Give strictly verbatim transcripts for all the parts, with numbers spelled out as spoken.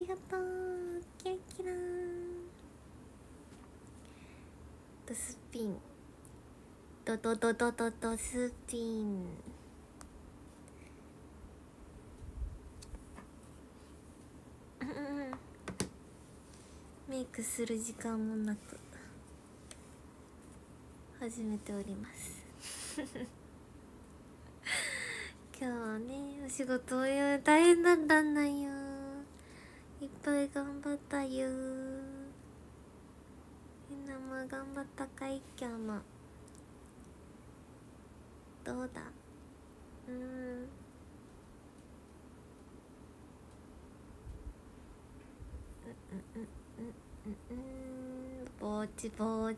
がとう。キラキラードスピンドドドドドドスピン。メイクする時間もなく始めております今日はねお仕事大変だったんだよ。いっぱい頑張ったよ。みんなも頑張ったかい今日も。どうだ。うーんうんうんうんうんうんぼちぼち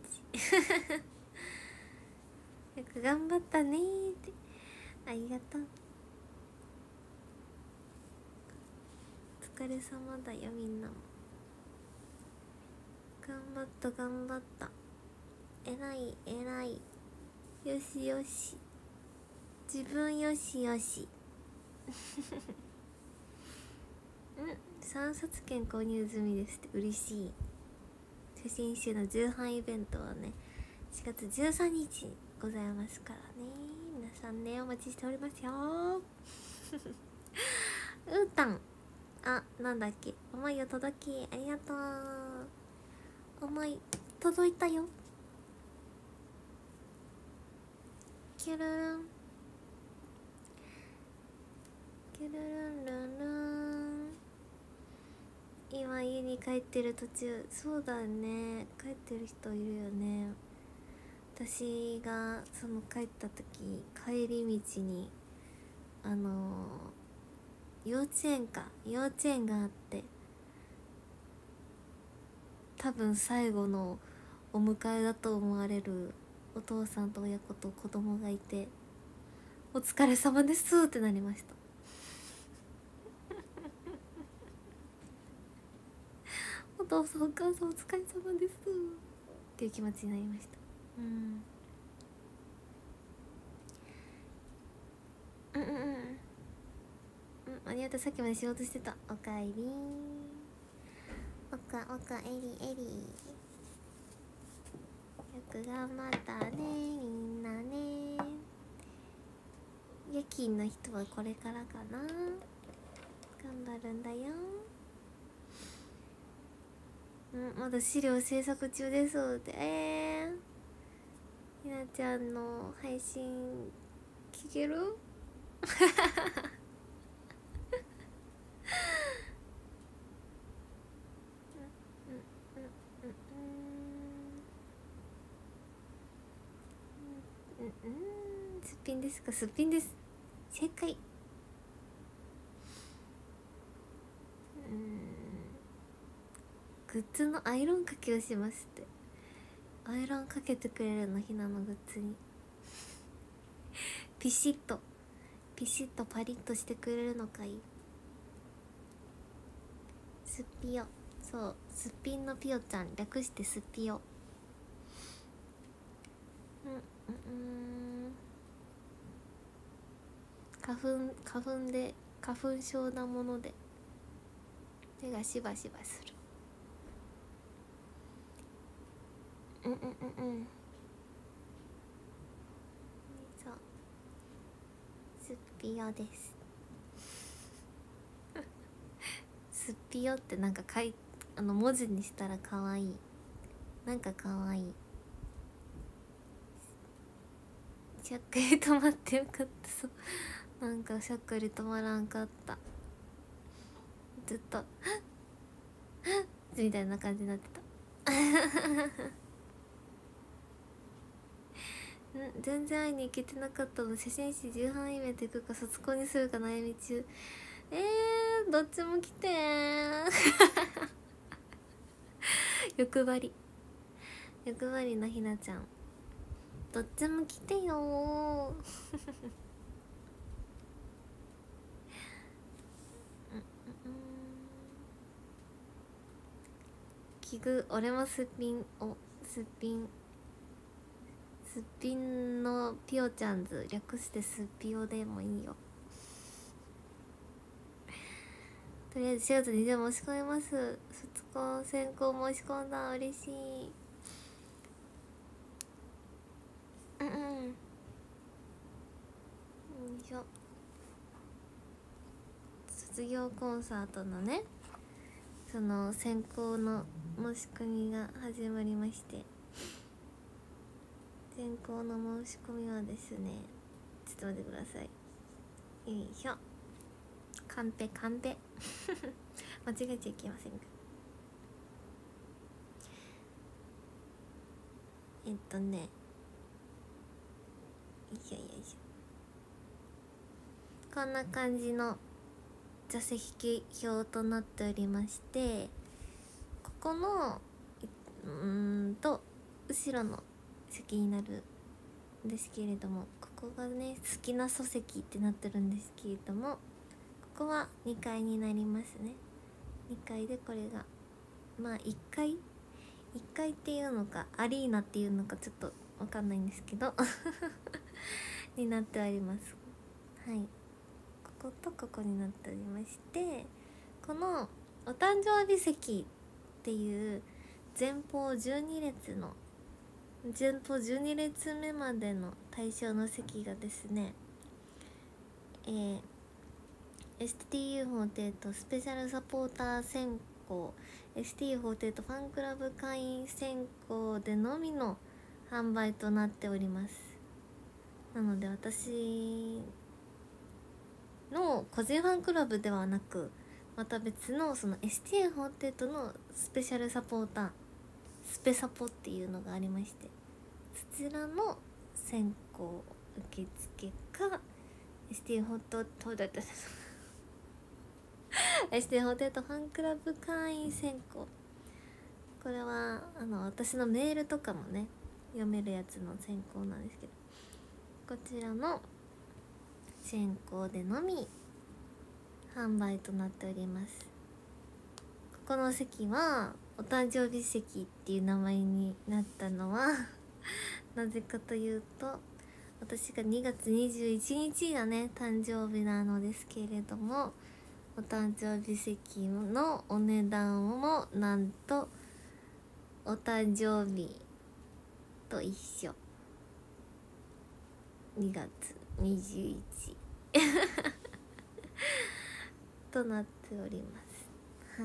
よく頑張ったねーって。ありがとう。お疲れ様だよみんなも。頑張った頑張った。えらいえらい。よしよし。自分よしよしうんさんさつ券購入済みですって。嬉しい。写真集の重版イベントはねしがつじゅうさんにちにございますからね。皆さんねお待ちしておりますようーたんあなんだっけ思いを届きありがとう。思い届いたよ。キュルルンキュルルンルンルン。今家に帰ってる途中。そうだね帰ってる人いるよね。私がその帰った時帰り道にあのー、幼稚園か幼稚園があって多分最後のお迎えだと思われるお父さんと親子と子供がいてお疲れ様ですってなりましたお父さんお母さんお疲れ様ですっていう気持ちになりました。うんうんうんうんうんありがとう。さっきまで仕事してた。おかえりおかおかえりえり。よく頑張ったねみんなね。夜勤の人はこれからかな。頑張るんだよ。うんまだ資料制作中ですってえーひなちゃんの配信聞けるうんうんすっぴんですか。すっぴんです。正解。うんグッズのアイロンかけをしますって。アイロンかけてくれるのひなのグッズにピシッとピシッとパリッとしてくれるのかい。すっぴよ。そうすっぴんのぴよちゃん略してすっぴよ。うんうんうん花粉花粉で花粉症なもので手がしばしばする。うんうんうんうんそうすっぴよですすっぴよってなんかかいあの文字にしたらかわいい。なんかかわいい。しゃっくり止まってよかった。そうなんかしゃっくり止まらんかった。ずっとみたいな感じになってたん全然会いに行けてなかったの。写真誌重版イベント行くか卒コンにするか悩み中。えー、どっちも来てー欲張り欲張りなひなちゃんどっちも来てよ器具俺もすっぴんおすっぴんすっぴんのピオちゃんズ略してすっぴおでもいいよ。 とりあえずしがつにじゅう申し込みます。卒コン先行申し込んだ。嬉しい。うんうん。よいしょ。卒業コンサートのね、その先行の申し込みが始まりまして、先行の申し込みはですね、ちょっと待ってください。よいしょ。カンペカンペ間違えちゃいけませんか。えっとね、よいしょよいしょ。こんな感じの座席表となっておりまして、ここのうーんと後ろの席になるんですけれども、ここがね好きな礎席ってなってるんですけれども、ここはにかいになりますね。にかいでこれがまあいっかいいっかいっていうのかアリーナっていうのかちょっとわかんないんですけどになっております。はい、こことここになっておりまして、このお誕生日席っていう前方じゅうに列の前方じゅうに列目までの対象の席がですね、えー、エスティーユーフォーティーエイト スペシャルサポーター選考 エスティーユーフォーティーエイト ファンクラブ会員選考でのみの販売となっております。なので私の個人ファンクラブではなく、また別のその エスティーユーフォーティーエイト のスペシャルサポータースペサポっていうのがありまして、そちらの選考受付か エスティーユーフォーティーエイト エスティーユーフォーティーエイト ファンクラブ会員選考、これはあの私のメールとかもね読めるやつの選考なんですけど、こちらの選考でのみ販売となっております。ここの席はお誕生日席っていう名前になったのはなぜかというと、私がにがつにじゅういちにちがね誕生日なのですけれども、お誕生日席のお値段もなんとお誕生日と一緒、にがつにじゅういちとなっております。はい。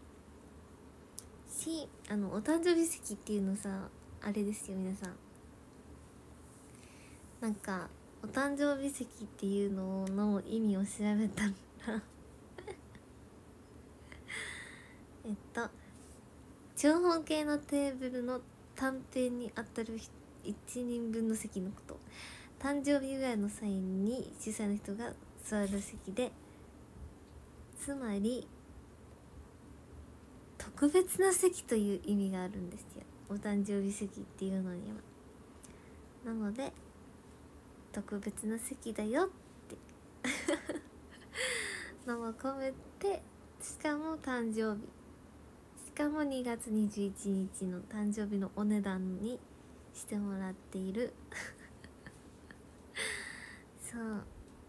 し、あのお誕生日席っていうのさ、あれですよ皆さん、なんかお誕生日席っていうのの意味を調べたらえっと長方形のテーブルの単辺に当たるいちにんぶんの席のこと。誕生日祝いの際に主催の人が座る席で、つまり特別な席という意味があるんですよ、お誕生日席っていうのには。なので特別な席だよってのも込めて、しかも誕生日、しかもにがつにじゅういちにちの誕生日のお値段にしてもらっているそう、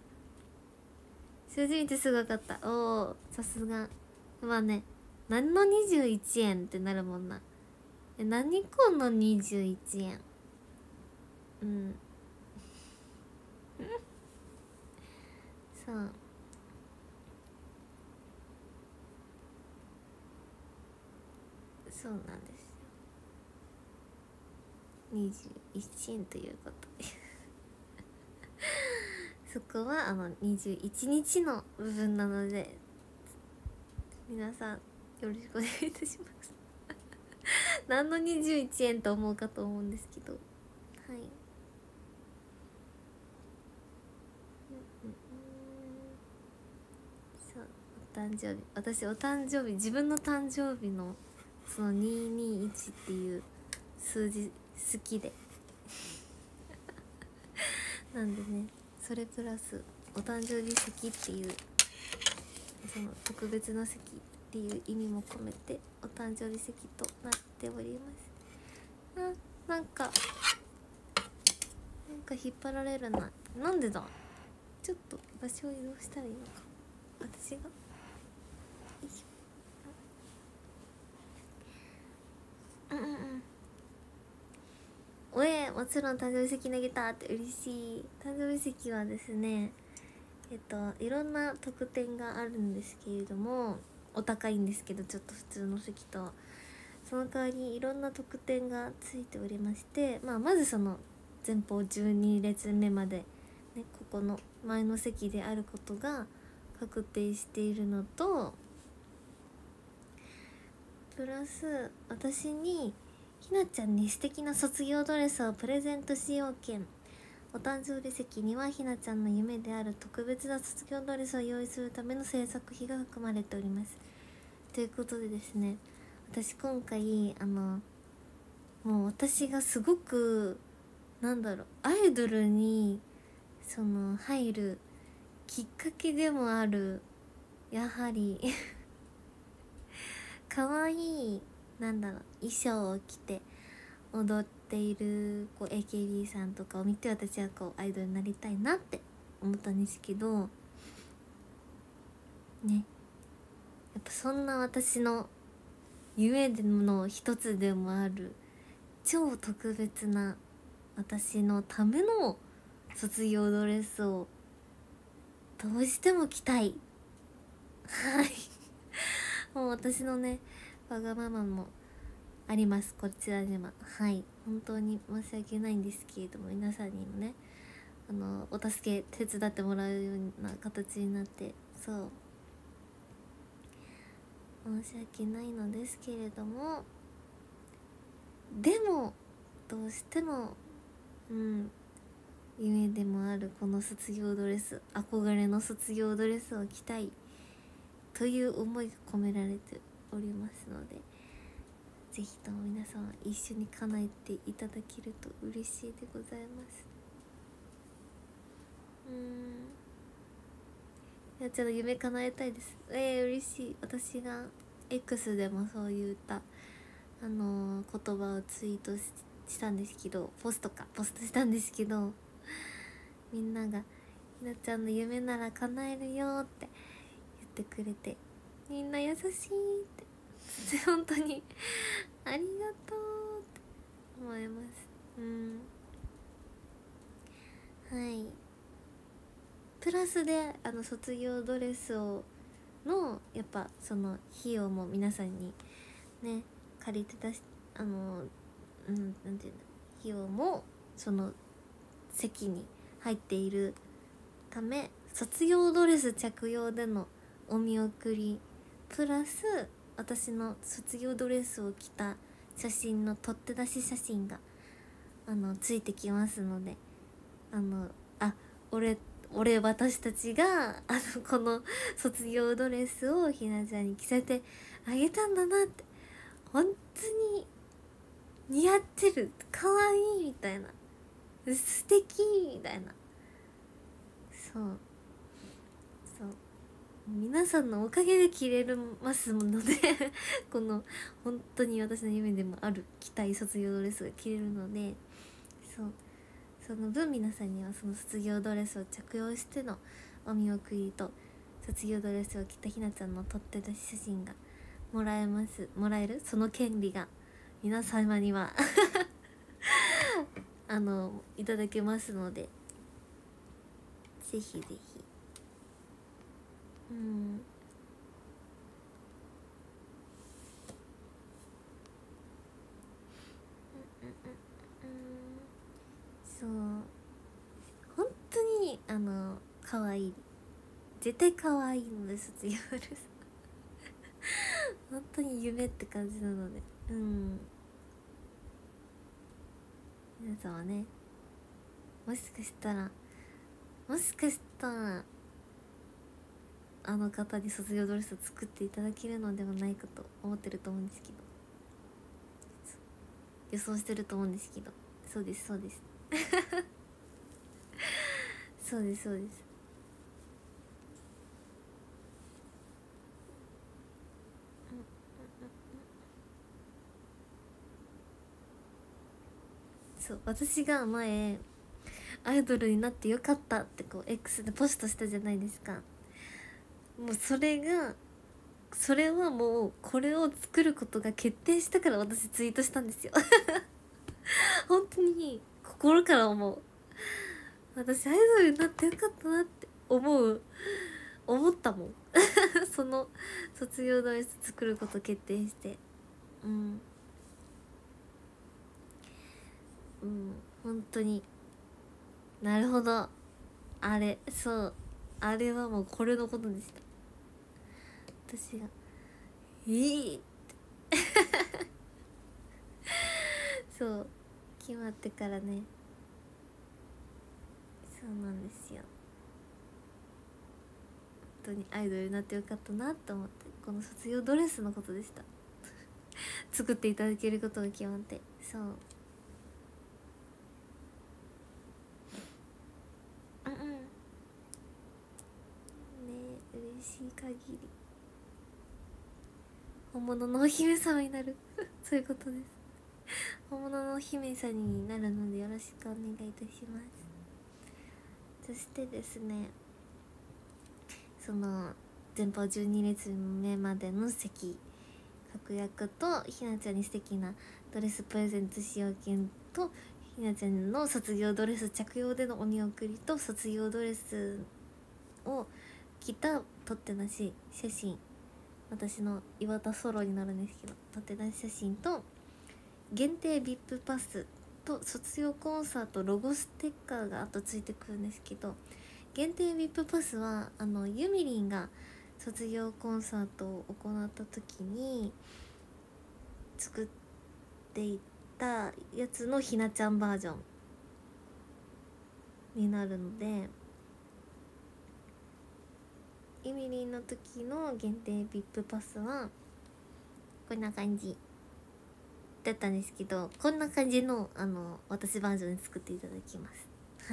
数字見てすぐ分かった。おお、さすが。まあね、何のにじゅういちえんってなるもんな。え、何このにじゅういちえん。うんそうそうなんですよ、にじゅういちえんということでそこはあのにじゅういちにちの部分なので、皆さんよろしくお願いいたします何のにじゅういちえんと思うかと思うんですけど、はい、うんうん、そう、お誕生日、私お誕生日、自分の誕生日のそのにひゃくにじゅういちっていう数字好きでなんでね、それプラスお誕生日席っていうその特別な席っていう意味も込めてお誕生日席となっております。あ、なんかなんか引っ張られるな。なんでだ。ちょっと場所を移動したらいいのか、私が。 もちろん誕生日席投げたって嬉しい。誕生日席はですね、えっといろんな特典があるんですけれども、お高いんですけどちょっと普通の席とその代わりにいろんな特典がついておりまして、まあ、まずその前方じゅうに列目まで、ね、ここの前の席であることが確定しているのと、プラス私にひなちゃんに素敵な卒業ドレスをプレゼントしよう券、お誕生日席にはひなちゃんの夢である特別な卒業ドレスを用意するための制作費が含まれております。ということでですね、私今回あのもう私がすごくなんだろうアイドルにその入るきっかけでもある、やはり可愛いなんだろう衣装を着て踊っているこう エーケービー さんとかを見て、私はこうアイドルになりたいなって思ったんですけどね、やっぱそんな私の夢の一つでもある超特別な私のための卒業ドレスをどうしても着たいはいもう私のねわがままもあります、こちらには。はい、本当に申し訳ないんですけれども、皆さんにもねあのお助け手伝ってもらうような形になって、そう申し訳ないのですけれども、でもどうしてもうん夢でもあるこの卒業ドレス、憧れの卒業ドレスを着たいという思いが込められておりますので、ぜひとも皆様一緒に叶えていただけると嬉しいでございます。うーんいやちょっと夢叶えたいです。えー、嬉しい。私が X でもそういったあのー、言葉をツイート し, したんですけどポストかポストしたんですけど、みんながひなちゃんの夢なら叶えるよって言ってくれて、みんな優しいって本当にありがとうって思います。うんはいプラスであの卒業ドレスをのやっぱその費用も皆さんにね借りて出しあのうんなんていうの費用もその席に入っているため、卒業ドレス着用でのお見送りプラス私の卒業ドレスを着た写真の取って出し写真があのついてきますので、あのあ俺俺私たちがあのこの卒業ドレスをひなちゃんに着せてあげたんだなって、本当に似合ってる、可愛いみたいな、素敵みたいな、そうそう皆さんのおかげで着れますのでこの本当に私の夢でもある着たい卒業ドレスが着れるので、そうその分皆さんにはその卒業ドレスを着用してのお見送りと卒業ドレスを着たひなちゃんの撮って出し写真がもらえますもらえるその権利が皆様にはあのいただけますので、ぜひぜひうんそう本当にあの可愛い、絶対可愛いので卒業ドレス本当に夢って感じなので、うん皆さんはねもしかしたらもしかしたらあの方に卒業ドレスを作っていただけるのではないかと思ってると思うんですけど、予想してると思うんですけど、そうですそうですそうですそうです。そう私が前アイドルになってよかったってこう X でポストしたじゃないですか。もうそれがそれはもうこれを作ることが決定したから私ツイートしたんですよ本当に心から思う。私アイドルになってよかったなって思う思ったもんその卒業ドレス作ること決定して、うんうん本当になるほど、あれそうあれはもうこれのことでした。私が「いい!」ってそう決まってからね、そうなんですよ。本当にアイドルになってよかったなと思って、この卒業ドレスのことでした作っていただけることが決まって、そううんうんねえ嬉しい限り本物のお姫様になるそういうことです。本物のお姫さんになるのでよろしくお願いいたします。そしてですね、その前方じゅうに列目までの席確約とひなちゃんに素敵なドレスプレゼント使用券とひなちゃんの卒業ドレス着用でのお見送りと卒業ドレスを着た撮ってなし写真、私の岩田ソロになるんですけど撮ってなし写真と限定 ブイアイピー パスと卒業コンサートロゴステッカーがあとついてくるんですけど、限定 ブイアイピー パスはあのゆみりんが卒業コンサートを行った時に作っていたやつのひなちゃんバージョンになるので、ゆみりんの時の限定 ブイアイピー パスはこんな感じだったんですけど、こんな感じのあの私バージョンで作っていただきます。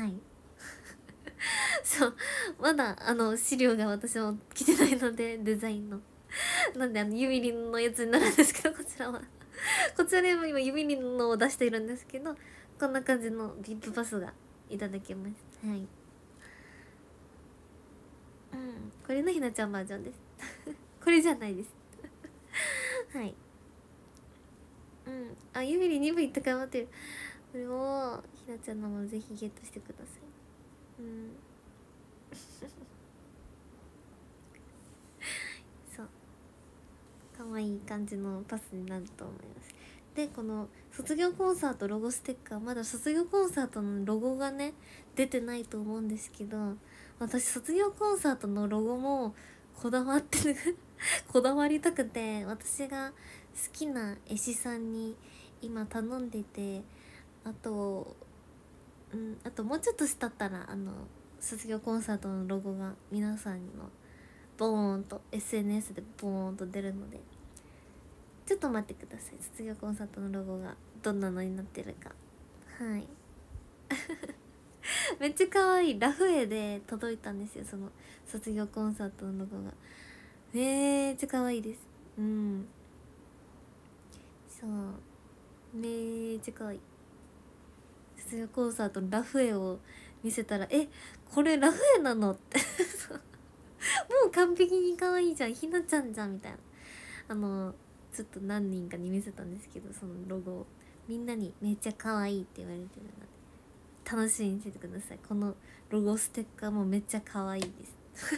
はいそうまだあの資料が私も来てないのでデザインのなんであのゆみりんのやつになるんですけど、こちらはこちらでも今ゆみりんのを出しているんですけど、こんな感じの ブイアイピー パスがいただけます。はい、うんこれのひなちゃんバージョンですこれじゃないですはいうんあゆみりんに部行ったか待ってる、これをひなちゃんのもぜひゲットしてください。うんそう可愛い感じのパスになると思います。でこの卒業コンサートロゴステッカー、まだ卒業コンサートのロゴがね出てないと思うんですけど、私卒業コンサートのロゴもこだわってるこだわりたくて、私が好きな絵師さんに今頼んでて、あとうんあともうちょっとしたったらあの卒業コンサートのロゴが皆さんのボーンと エスエヌエス でボーンと出るので、ちょっと待ってください。卒業コンサートのロゴがどんなのになってるか。はいめっちゃ可愛いラフ絵で届いたんですよ、その卒業コンサートのロゴが。めっちゃ可愛いです。うんそうめっちゃ可愛い。卒業コンサートのラフ絵を見せたら「えこれラフ絵なの?」ってもう完璧に可愛いじゃん、ひなちゃんじゃんみたいな、あのちょっと何人かに見せたんですけど、そのロゴをみんなにめっちゃ可愛いって言われてるので楽しみにしててください。このロゴステッカーもめっちゃ可愛いです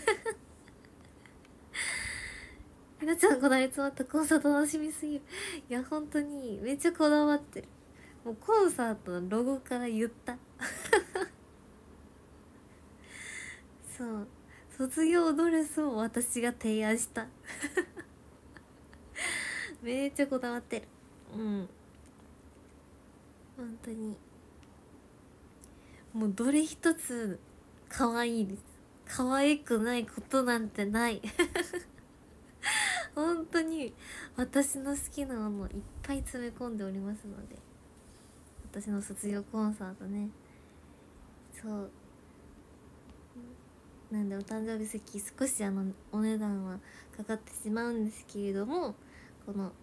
ひなちゃんこだわり詰まったコンサート楽しみすぎる。いや本当にめっちゃこだわってる。もうコンサートのロゴから言ったそう卒業ドレスを私が提案しためっちゃこだわってる。うん本当にもうどれ一つ可愛いです。可愛くないことなんてない本当に私の好きなものいっぱい詰め込んでおりますので、私の卒業コンサートね、そうなんでお誕生日席少しあのお値段はかかってしまうんですけれども、この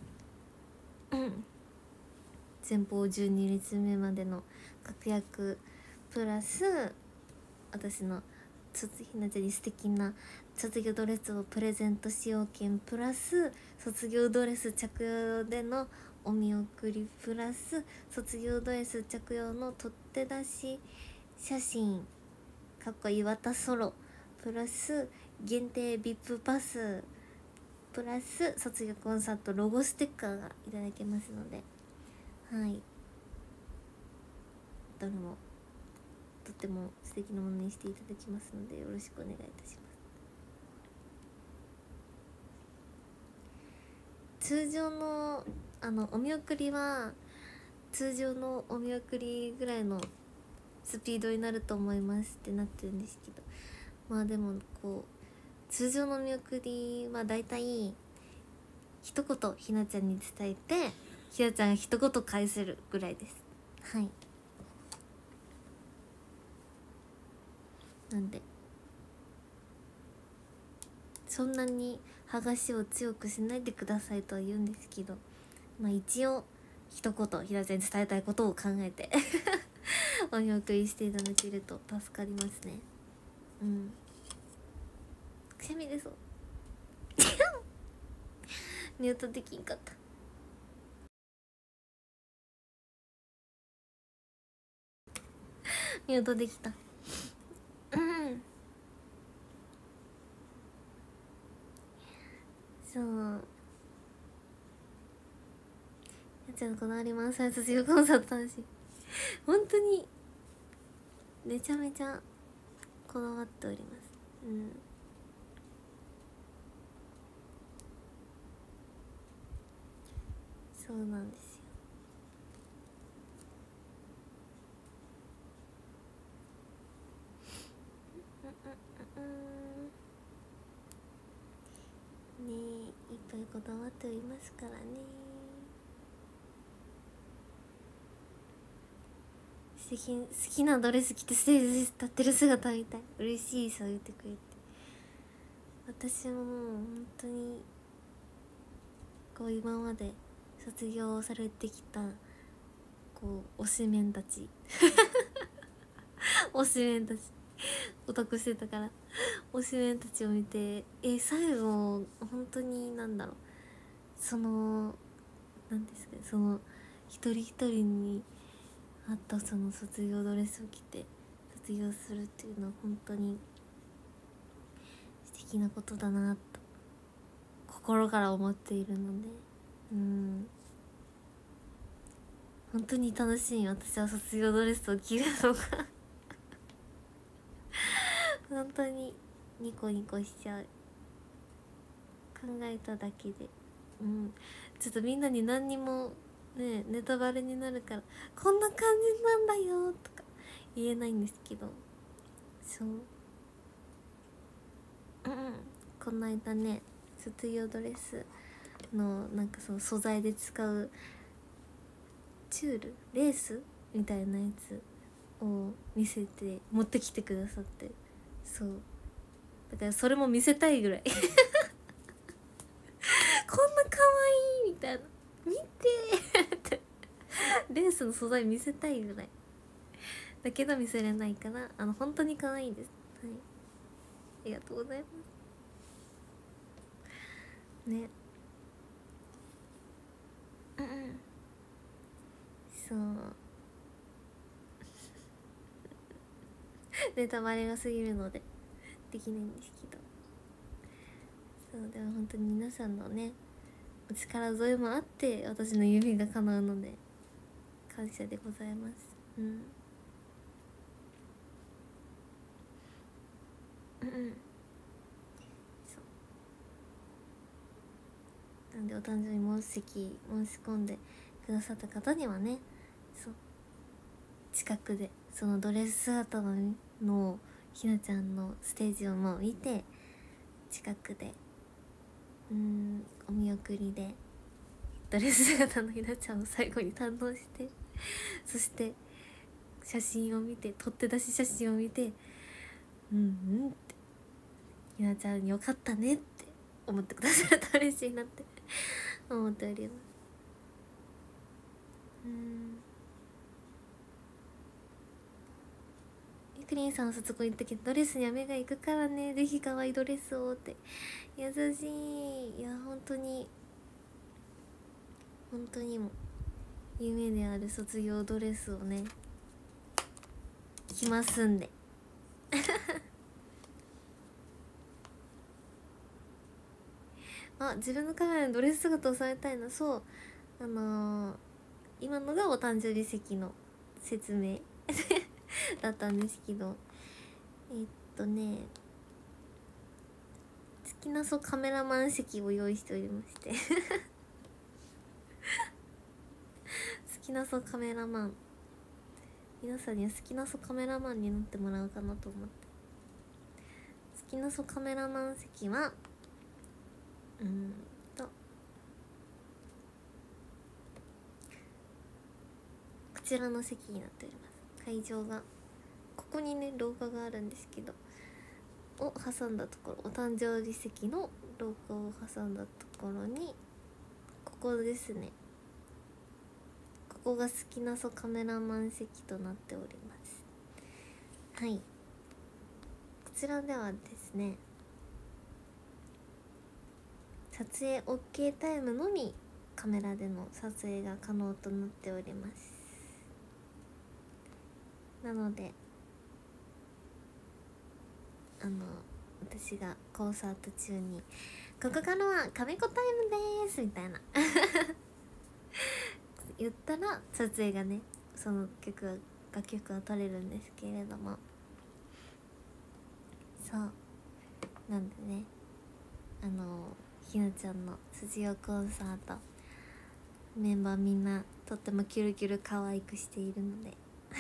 前方じゅうに列目までの確約プラス私のひなちゃんに素敵な卒業ドレスをプレゼント使用券プラス卒業ドレス着用でのお見送りプラス卒業ドレス着用の取って出し写真かっこ岩田ソロプラス限定 ブイアイピー パスプラス卒業コンサートロゴステッカーがいただけますので、はい、どれもとっても素敵なものにしていただきますのでよろしくお願いいたします。通常のあのお見送りは通常のお見送りぐらいのスピードになると思いますってなってるんですけど、まあでもこう通常のお見送りはだいたい一言ひなちゃんに伝えてひなちゃんが一言返せるぐらいです。はい、なんでそんなに剥がしを強くしないでくださいとは言うんですけど、まあ一応一言ひなちゃんに伝えたいことを考えてお見送りしていただけると助かりますね。うん、くしゃみ出そうミュートできんかった。ミュートできた。うんそうやっちゃんのこだわり満載卒業コンサート楽しい本当にめちゃめちゃこだわっております。うんそうなんですよ。うんうんうんねえいっぱいこだわっておりますからね。素敵好きなドレス着てステージ立ってる姿みたい。嬉しい、そう言ってくれて。私ももう本当にこう今まで卒業されてきたこう推しメンたち推しメンたちオタクしてたから推しメンたちを見てえ最後本当になんだろうそのなんですかねその一人一人にあったその卒業ドレスを着て卒業するっていうのは本当に素敵なことだなと心から思っているので、うん本当に楽しい。私は卒業ドレスを着るのが本当にニコニコしちゃう。考えただけでうんちょっとみんなに何にもねネタバレになるからこんな感じなんだよとか言えないんですけど、そううんうんこの間ね卒業ドレスのなんかその素材で使うチュールレースみたいなやつを見せて持ってきてくださって、そうだからそれも見せたいぐらいこんな可愛いみたいな見てってレースの素材見せたいぐらいだけど見せれないからあの本当に可愛いです。はいありがとうございますね。うんうんそうネタバレが過ぎるのでできないんですけど、そうでも本当に皆さんのねお力添えもあって私の夢が叶うので感謝でございます。うんうんうんそうなんでお誕生日も席申し込んでくださった方にはねそう近くでそのドレス姿のひなちゃんのステージをもう見て近くでうーんお見送りでドレス姿のひなちゃんを最後に堪能してそして写真を見て撮って出し写真を見てうんうんってひなちゃんよかったねって思ってくださると嬉しいなって思っております。うんゆくりんさんは卒業行ったけどドレスには目が行くからねぜひ可愛いドレスをって優しい。いや本当に本当にも夢である卒業ドレスをね着ますんであ、自分のカメラにドレス姿を収めたいの。そう、あのー、今のがお誕生日席の説明だったんですけど、えっとね好きなそうカメラマン席を用意しておりまして好きなそうカメラマン、皆さんには好きなそうカメラマンになってもらおうかなと思って。好きなそうカメラマン席はうんとこちらの席になっております。会場がここにね廊下があるんですけどを挟んだところ、お誕生日席の廊下を挟んだところにここですね。ここが好きなそうカメラマン席となっております。はい、こちらではですね撮影 OK タイムのみカメラでの撮影が可能となっております。なのであの私がコンサート中に「ここからはカメコタイムです」みたいな言ったら撮影がねその曲は楽曲は撮れるんですけれども、そうなんでねあのひなちゃんの卒業コンサートメンバーみんなとってもキュルキュル可愛くしているので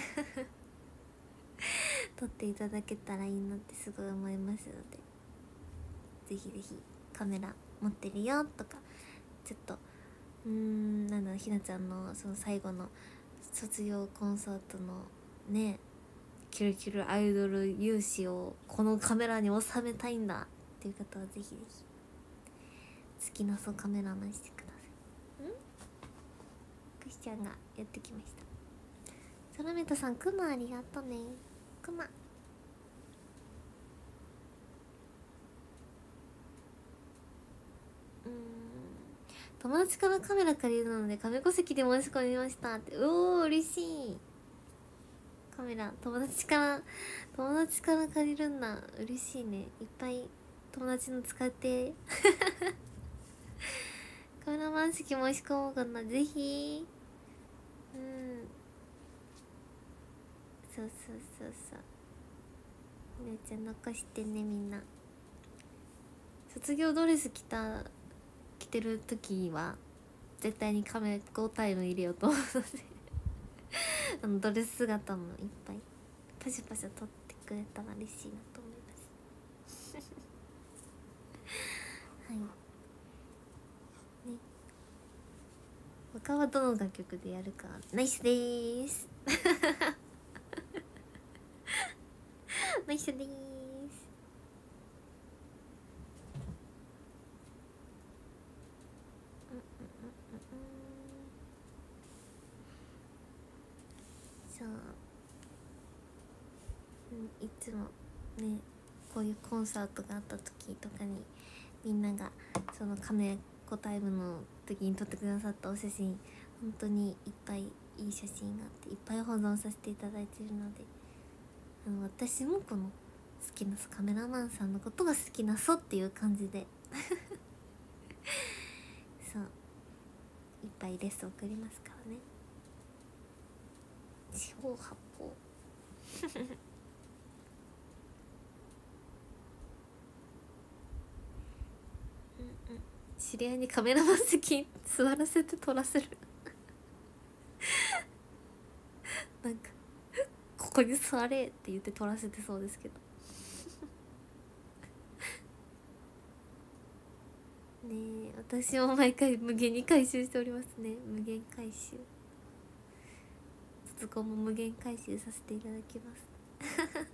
撮っていただけたらいいなってすごい思いますので、ぜひぜひカメラ持ってるよとかちょっとうーんなんだろうひなちゃんのその最後の卒業コンサートのねキュルキュルアイドル勇姿をこのカメラに収めたいんだっていう方はぜひぜひ好きなそうカメラマンしてください。んクシちゃんがやってきました。サラメタさんクマありがとね。クマうーん友達からカメラ借りるのでカメコ席で申し込みましたって。おー嬉しい。カメラ友達から友達から借りるんだ、嬉しいね。いっぱい友達の使ってカメラマン席申し込もうかな、ぜひ。うんそうそうそうそう、姉ちゃん残してね。みんな卒業ドレス着た着てる時は絶対にカメラタイム入れようと思うのであのドレス姿もいっぱいパシャパシャ撮ってくれたら嬉しいなと思いますはいね。他はどの楽曲でやるかナイスでーすナイスでーす。そう、うん、いつもねこういうコンサートがあった時とかにみんながそのカメコタイムの時に撮ってくださったお写真本当にいっぱいいい写真があっていっぱい保存させていただいているので、あの私もこの好きなカメラマンさんのことが好きなそっていう感じでそういっぱいレス送りますからね。四方八方うんうん、知り合いにカメラマン席座らせて撮らせるなんかここに座れって言って撮らせてそうですけどねえ私も毎回無限に回収しておりますね。無限回収卒コンも無限回収させていただきます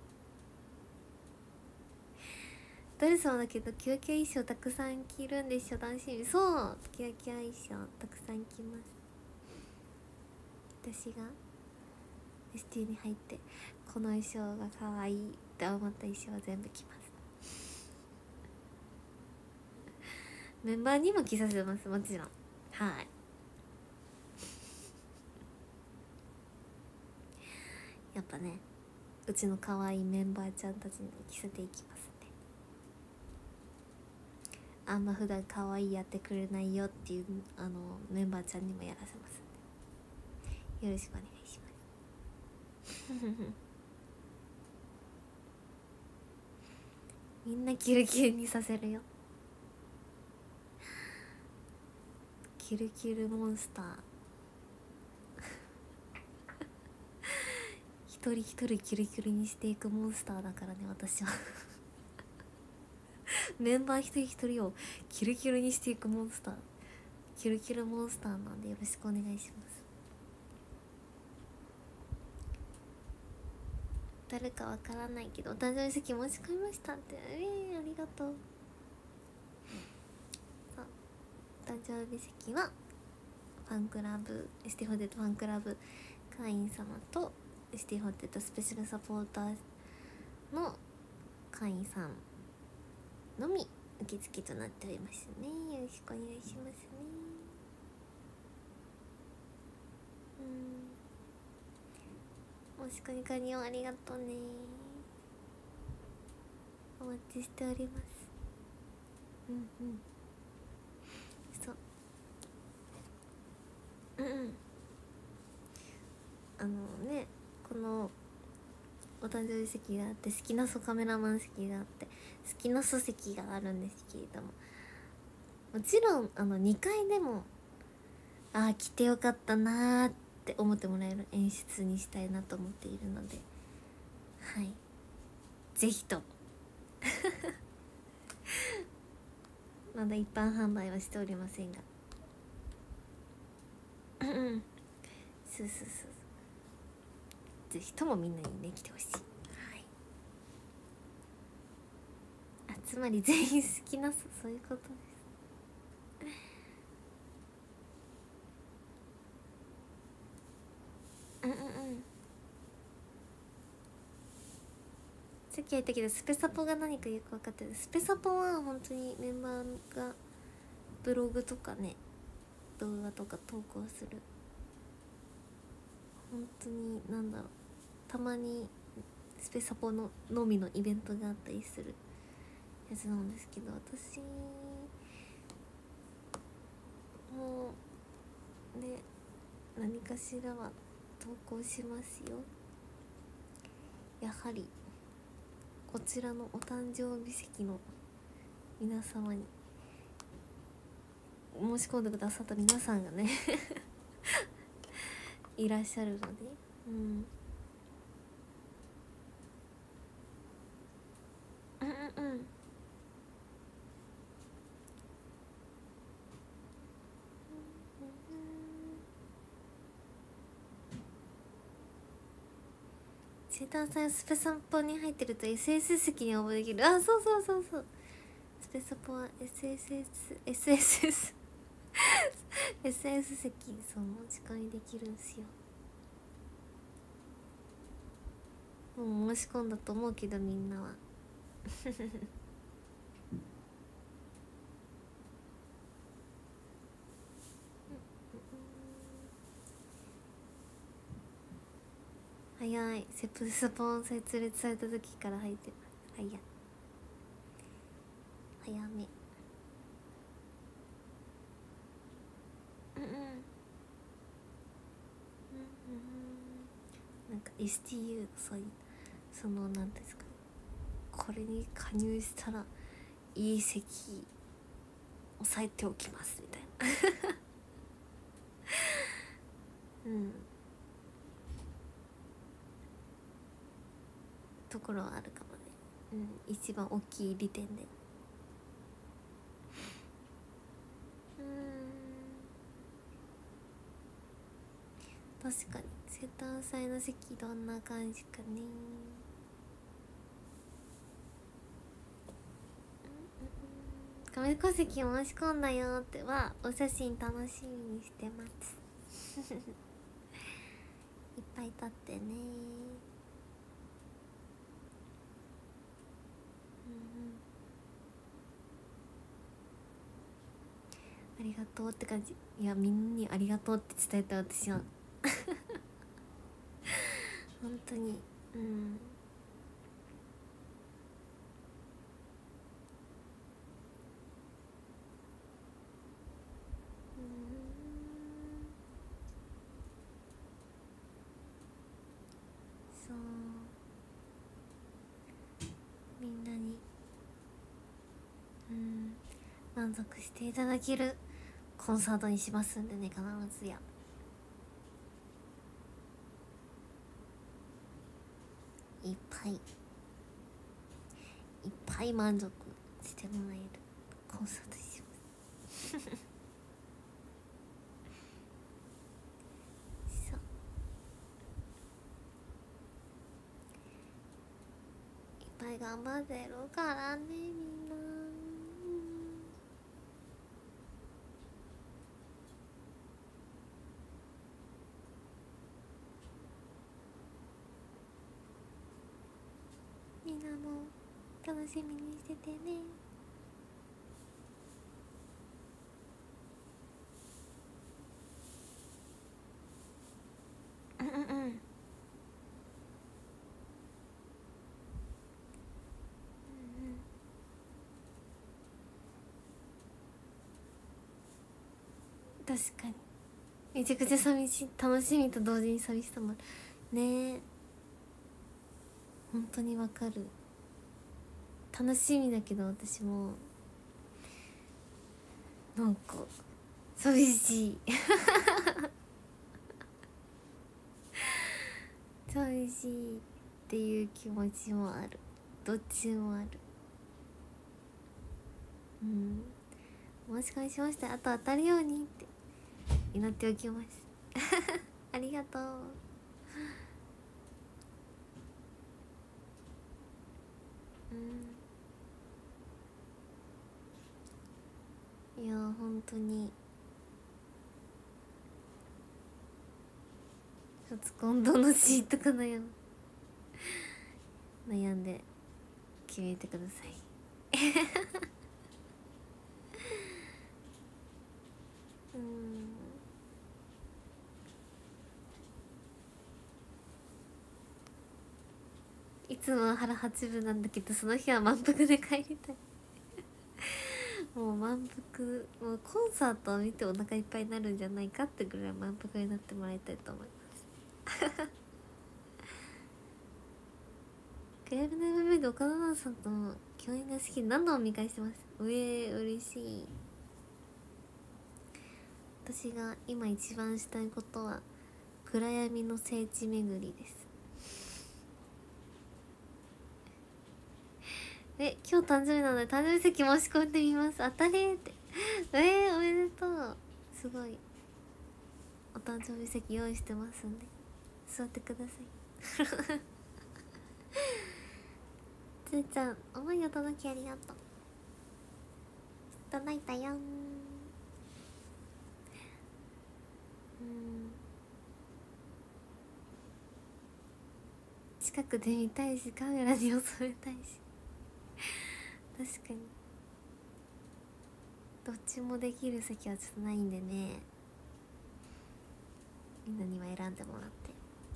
ドレスもだけどキラキラ衣装たくさん着るんでしょ、楽しみ。そうキラキラ衣装たくさん着ます。私が エスティー に入ってこの衣装が可愛いって思った衣装は全部着ますメンバーにも着させます、もちろん。はいやっぱねうちの可愛いメンバーちゃんたちに着せていきますね。あんま普段可愛いやってくれないよっていうあのメンバーちゃんにもやらせますんで、よろしくお願いしますみんなキルキルにさせるよ。キルキルモンスター一人一人キルキルにしていくモンスターだからね私はメンバー一人一人をキルキルにしていくモンスター、キルキルモンスターなんでよろしくお願いします。誰かわからないけどお誕生日席申し込みましたって、えー、ありがとう。さあお誕生日席はファンクラブエスティホテッドファンクラブ会員様とエスティホテッドスペシャルサポーターの会員さんのみ受付となっておりますね。よろしくお願いしますね。うん、申し込み完了ありがとうね。お待ちしております。うんうんそううんうんあのねこのお誕生日席があって好きなソカメラマン席があって好きなソ席があるんですけれども、もちろんあのにかいでもああ来てよかったなーって思ってもらえる演出にしたいなと思っているので、はいぜひとまだ一般販売はしておりませんがうんうんそうそうそうぜひともみんなにね来てほしい。はいあつまり全員好きなそういうことです。うんうんうんさっき言ったけどスペサポが何かよく分かってる。スペサポは本当にメンバーがブログとかね動画とか投稿する本当になんだろうたまにスペサポののみのイベントがあったりするやつなんですけど、私もね何かしらは投稿しますよ。やはりこちらのお誕生日席の皆様に申し込んでくださった皆さんがねいらっしゃるので、うん、うんうんうん生誕祭スペサポに入ってると エスエス 席に応募できる。あそうそうそうそうスペサポは エスエスエス エスエスエス エスエス 席そう持ち込みできるんすよ。もう申し込んだと思うけどみんなは早いセプスポン設立された時から入ってます。早い早めうんうんうんなんか エスティーユー そういうそのなんですかこれに加入したらいい席押さえておきますみたいなうんところはあるかもね。うん一番大きい利点でうん確かに生誕祭の席どんな感じかね。亀子席申し込んだよってはお写真楽しみにしてますいっぱい撮ってね。ありがとうって感じ。いやみんなにありがとうって伝えた私は本当に。うんそう、みんなにうん満足していただけるコンサートにしますんでね、必ずや。いっぱいいっぱい満足してもらえるコンサートにしますそう、いっぱい頑張ってるからね、みんな。みんなも楽しみにしててね。うんうんうん、確かにめちゃくちゃ寂しい、楽しみと同時に寂しさもねえ。本当にわかる。楽しみだけど私もなんか寂しい寂しいっていう気持ちもある。どっちもある。うん、もしかしましてあと当たるようにって祈っておきますありがとう。うん、いや本当に初今度のシートか悩む悩んで決めてくださいうんいつもは腹八分なんだけど、その日は満腹で帰りたいもう満腹、もうコンサートを見てお腹いっぱいになるんじゃないかってぐらい満腹になってもらいたいと思いますクライブの エムエムエー で岡田奈々さんとの共演が好き、何度も見返してます。うえー、嬉しい。私が今一番したいことは暗闇の聖地巡りです。え、今日誕生日なので誕生日席申し込んでみます。当たりってえー、おめでとう。すごいお誕生日席用意してますんで座ってくださいつーちゃん思いを届きありがとう。届いたよん。うん、近くで見たいしカメラに収めたいし確かにどっちもできる席はちょっとないんでね、みんなには選んでもらって。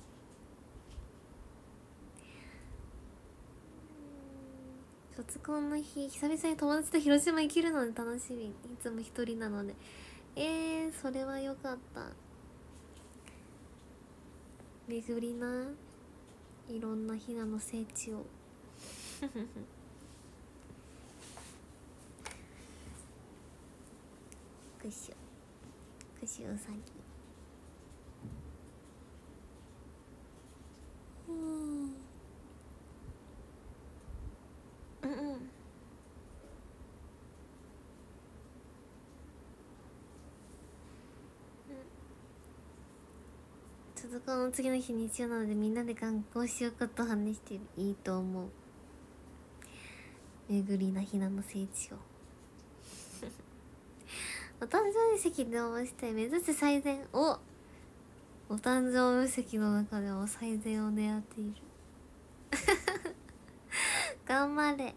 卒コンの日久々に友達と広島行けるので楽しみ。いつも一人なので。えー、それはよかった。巡りないろんなひなの聖地をくしゅくしゅうさぎ。うんうんうん。卒コンの次の日日曜なのでみんなで観光しようかと話してる。いいと思う。巡りなひなの聖地をお誕生日席で応募して目指せ最善。おお誕生日席の中でも最善を狙っている頑張れ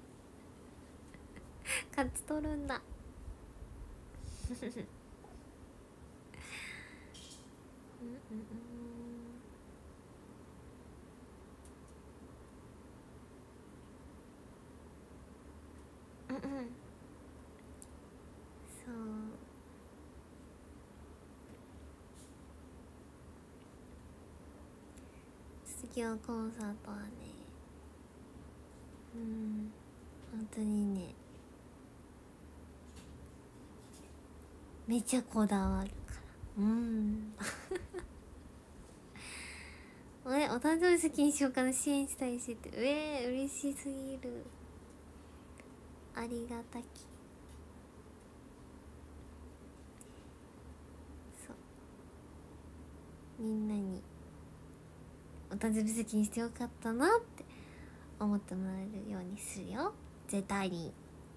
勝ち取るんだうんうん今日コンサートはね、うん本当にねめちゃこだわるからうんえお誕生日先にしようかな、支援したいしってえー、嬉しすぎる、ありがたき。そうみんなにお誕生日席にしてよかったなって思ってもらえるようにするよ絶対に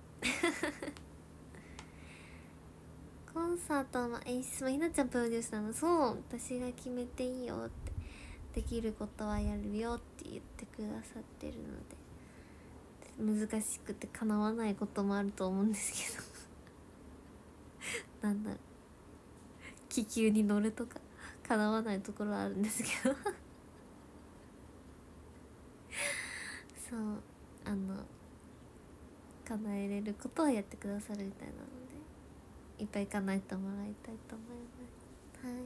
コンサートの演出もひなちゃんプロデュースなの。そう私が決めていいよってできることはやるよって言ってくださってるので、難しくて叶わないこともあると思うんですけどなんだろう気球に乗るとか叶わないところはあるんですけどそうあの叶えれることはやってくださるみたいなのでいっぱい叶えてもらいたいと思います。はい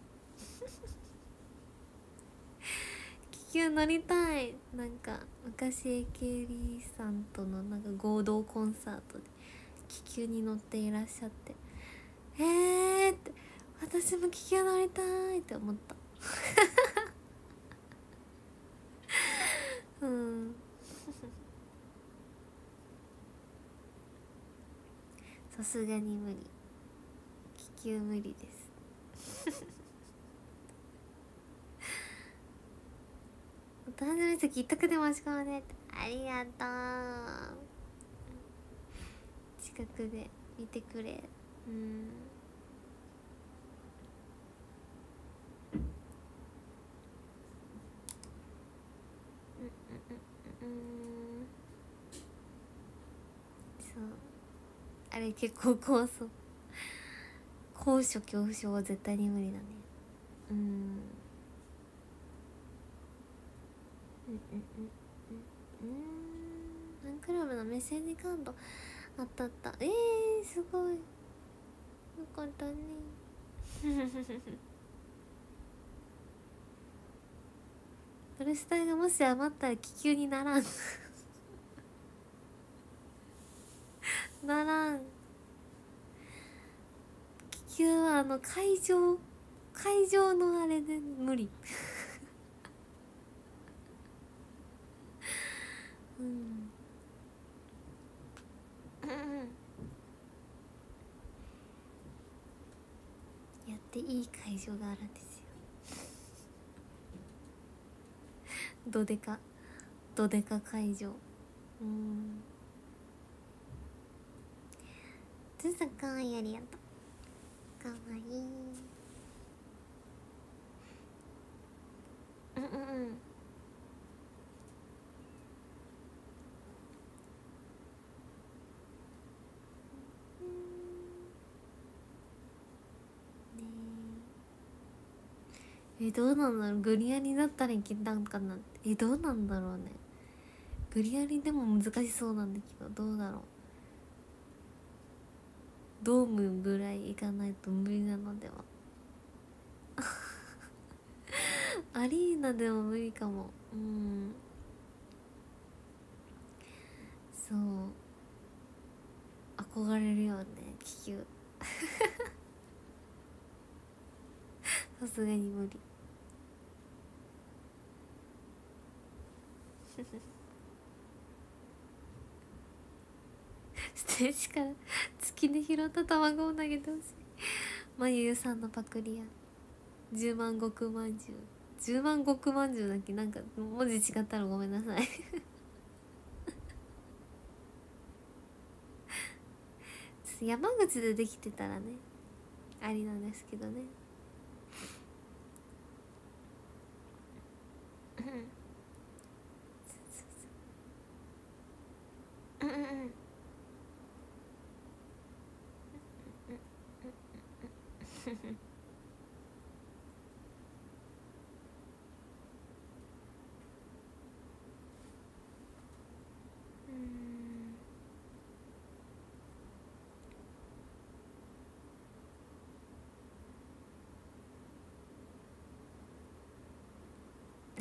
気球乗りたい。なんか昔 エーケービー さんとのなんか合同コンサートで気球に乗っていらっしゃってえーって私も気球乗りたいって思ったうんさすがに無理、気球無理ですお誕生日席一択で申し込まれてありがとう、近くで見てくれ。うんうんそうあれ結構高そう高所恐怖症は絶対に無理だね。うんうんうんうんうんファンクラブのメッセージカードあったあった。えー、すごいよかったねブルスタイがもし余ったら気球にならんならん。気球はあの会場会場のあれで無理うんやっていい会場があるんですよどでかどでか会場。うんつーさんかわいい、ありがとう、かわいい。うんうんうんえどうなんだろう、グリアになったらいけたんかな。えどうなんだろうね、グリアリでも難しそうなんだけどどうだろう、ドームぐらい行かないと無理なのではアリーナでも無理かも。うんそう憧れるよね気球さすがに無理ステージから月で拾った卵を投げてほしいまゆゆさんのパクリやじゅうまん極まんじゅうじゅうまん極まんじゅうだっけ、なんか文字違ったらごめんなさい山口でできてたらねありなんですけどねうんうんうん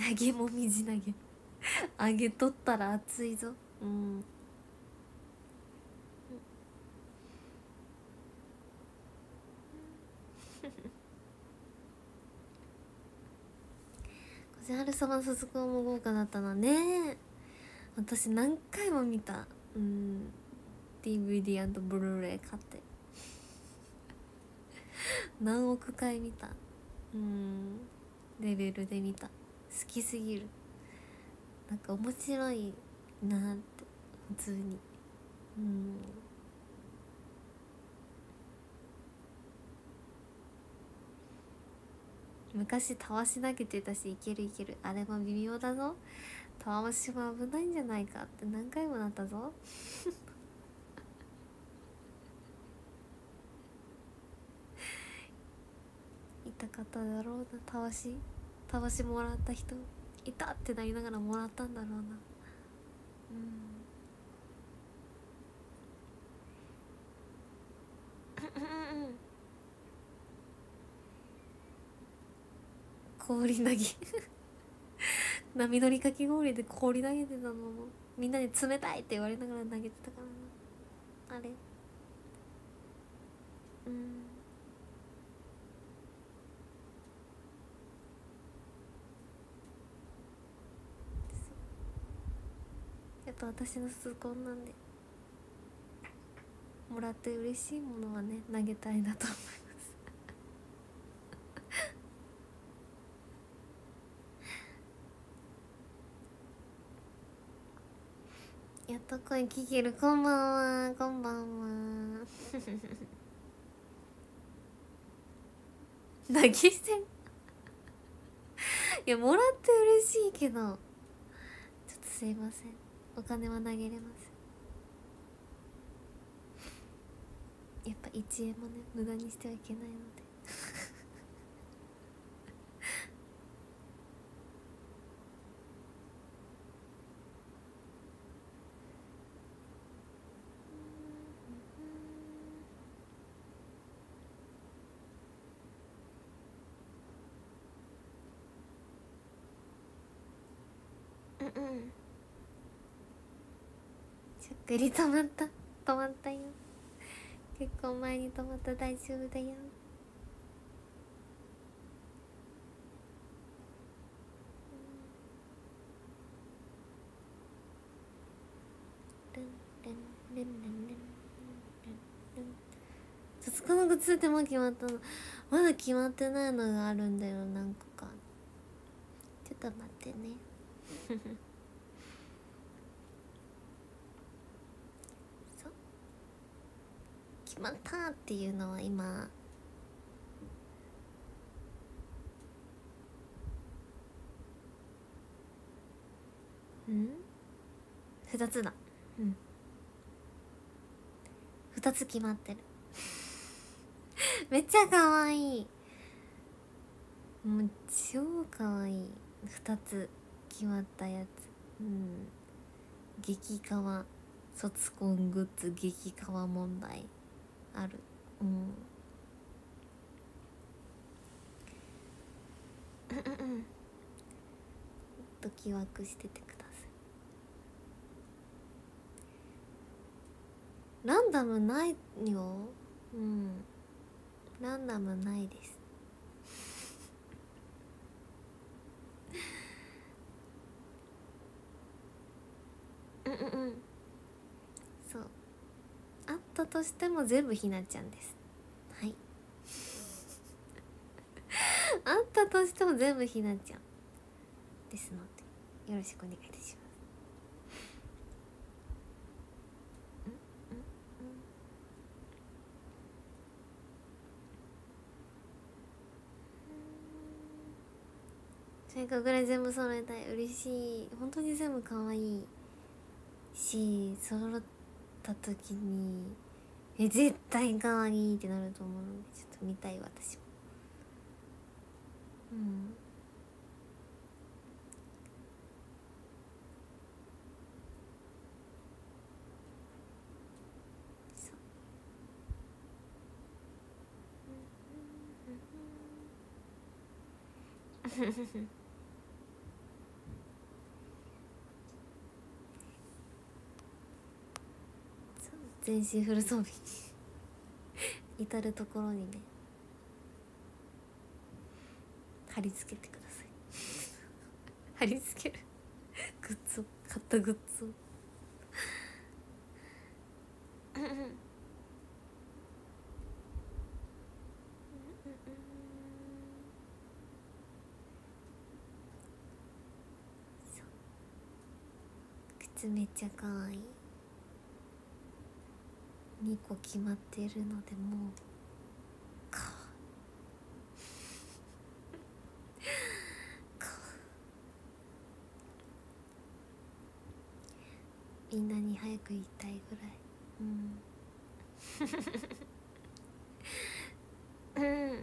揚げもみじ投げ揚げとったら熱いぞ。うん小千春様卒業も豪華だったのね。私何回も見た。うん ディーブイディー& ブルーレイ買って何億回見た。うんレベルで見た。好きすぎる。なんか面白いなって普通に。うん昔たわし投げてたし、いけるいける、あれも微妙だぞ、たわしも危ないんじゃないかって何回もなったぞ痛かっただろうな。たわしたわしもらった人いたってなりながらもらったんだろうな。うん氷投げ波乗りかき氷で氷投げてたのもみんなに冷たいって言われながら投げてたからな。あれうんやっぱ私の痛恨なんで、もらって嬉しいものはね投げたいなと思いますやっと声聞ける。こんばんは、こんばんは投げ銭いやもらって嬉しいけど、ちょっとすいません、お金は投げれます。やっぱいちえんもね無駄にしてはいけないのでうんうんしっくり止まった、止まったよ。結構前に止まった、大丈夫だよ。卒コのグッズってもう決まったの？まだ決まってないのがあるんだよ、何個か。ちょっと待ってねそう決まったっていうのは今んふたつだ。うんふたつ決まってるめっちゃかわいい、もう超かわいい。ふたつ決まったやつ。うん激かわ卒コングッズ激かわ問題ある。うんドキワクしててください。ランダムないよ。うんランダムないですうんうんうんそうあったとしても全部ひなちゃんです。はいあったとしても全部ひなちゃんですのでよろしくお願いいたします。とにかくぐらい全部揃えたい。嬉しい。本当に全部可愛いし、揃った時にえ絶対可愛いってなると思うので、ちょっと見たい私も。うんそう全身フル装備至る所にね貼り付けてください貼り付けるグッズを買ったグッズを靴めっちゃかわいい。にこ決まってるのでもうかわかわみんなに早く言いたいぐらい。うんうんうんうん、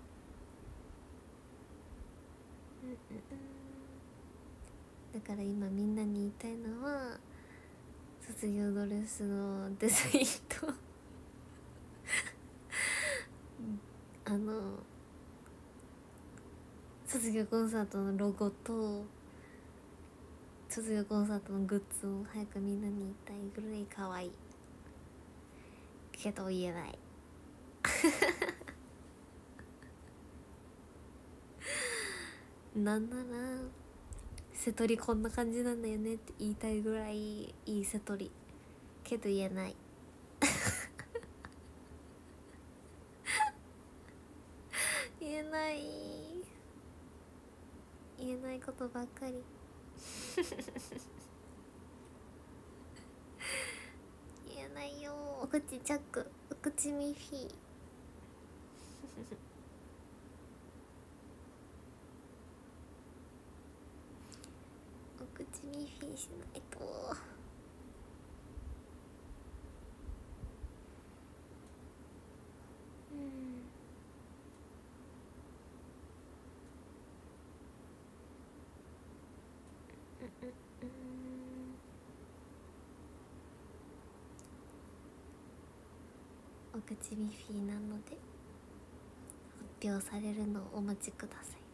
だから今みんなに言いたいのは卒業ドレスのデザインとあの卒業コンサートのロゴと卒業コンサートのグッズを早くみんなに言いたいぐらい可愛いけど言えないなんなら瀬戸りこんな感じなんだよねって言いたいぐらいいい瀬戸りけど言えない言えない言えないことばっかり言えないよ。お口チャック、お口ミッフィーお口ミッフィーしないと。うんうんうんお口ミッフィーなので発表されるのをお待ちください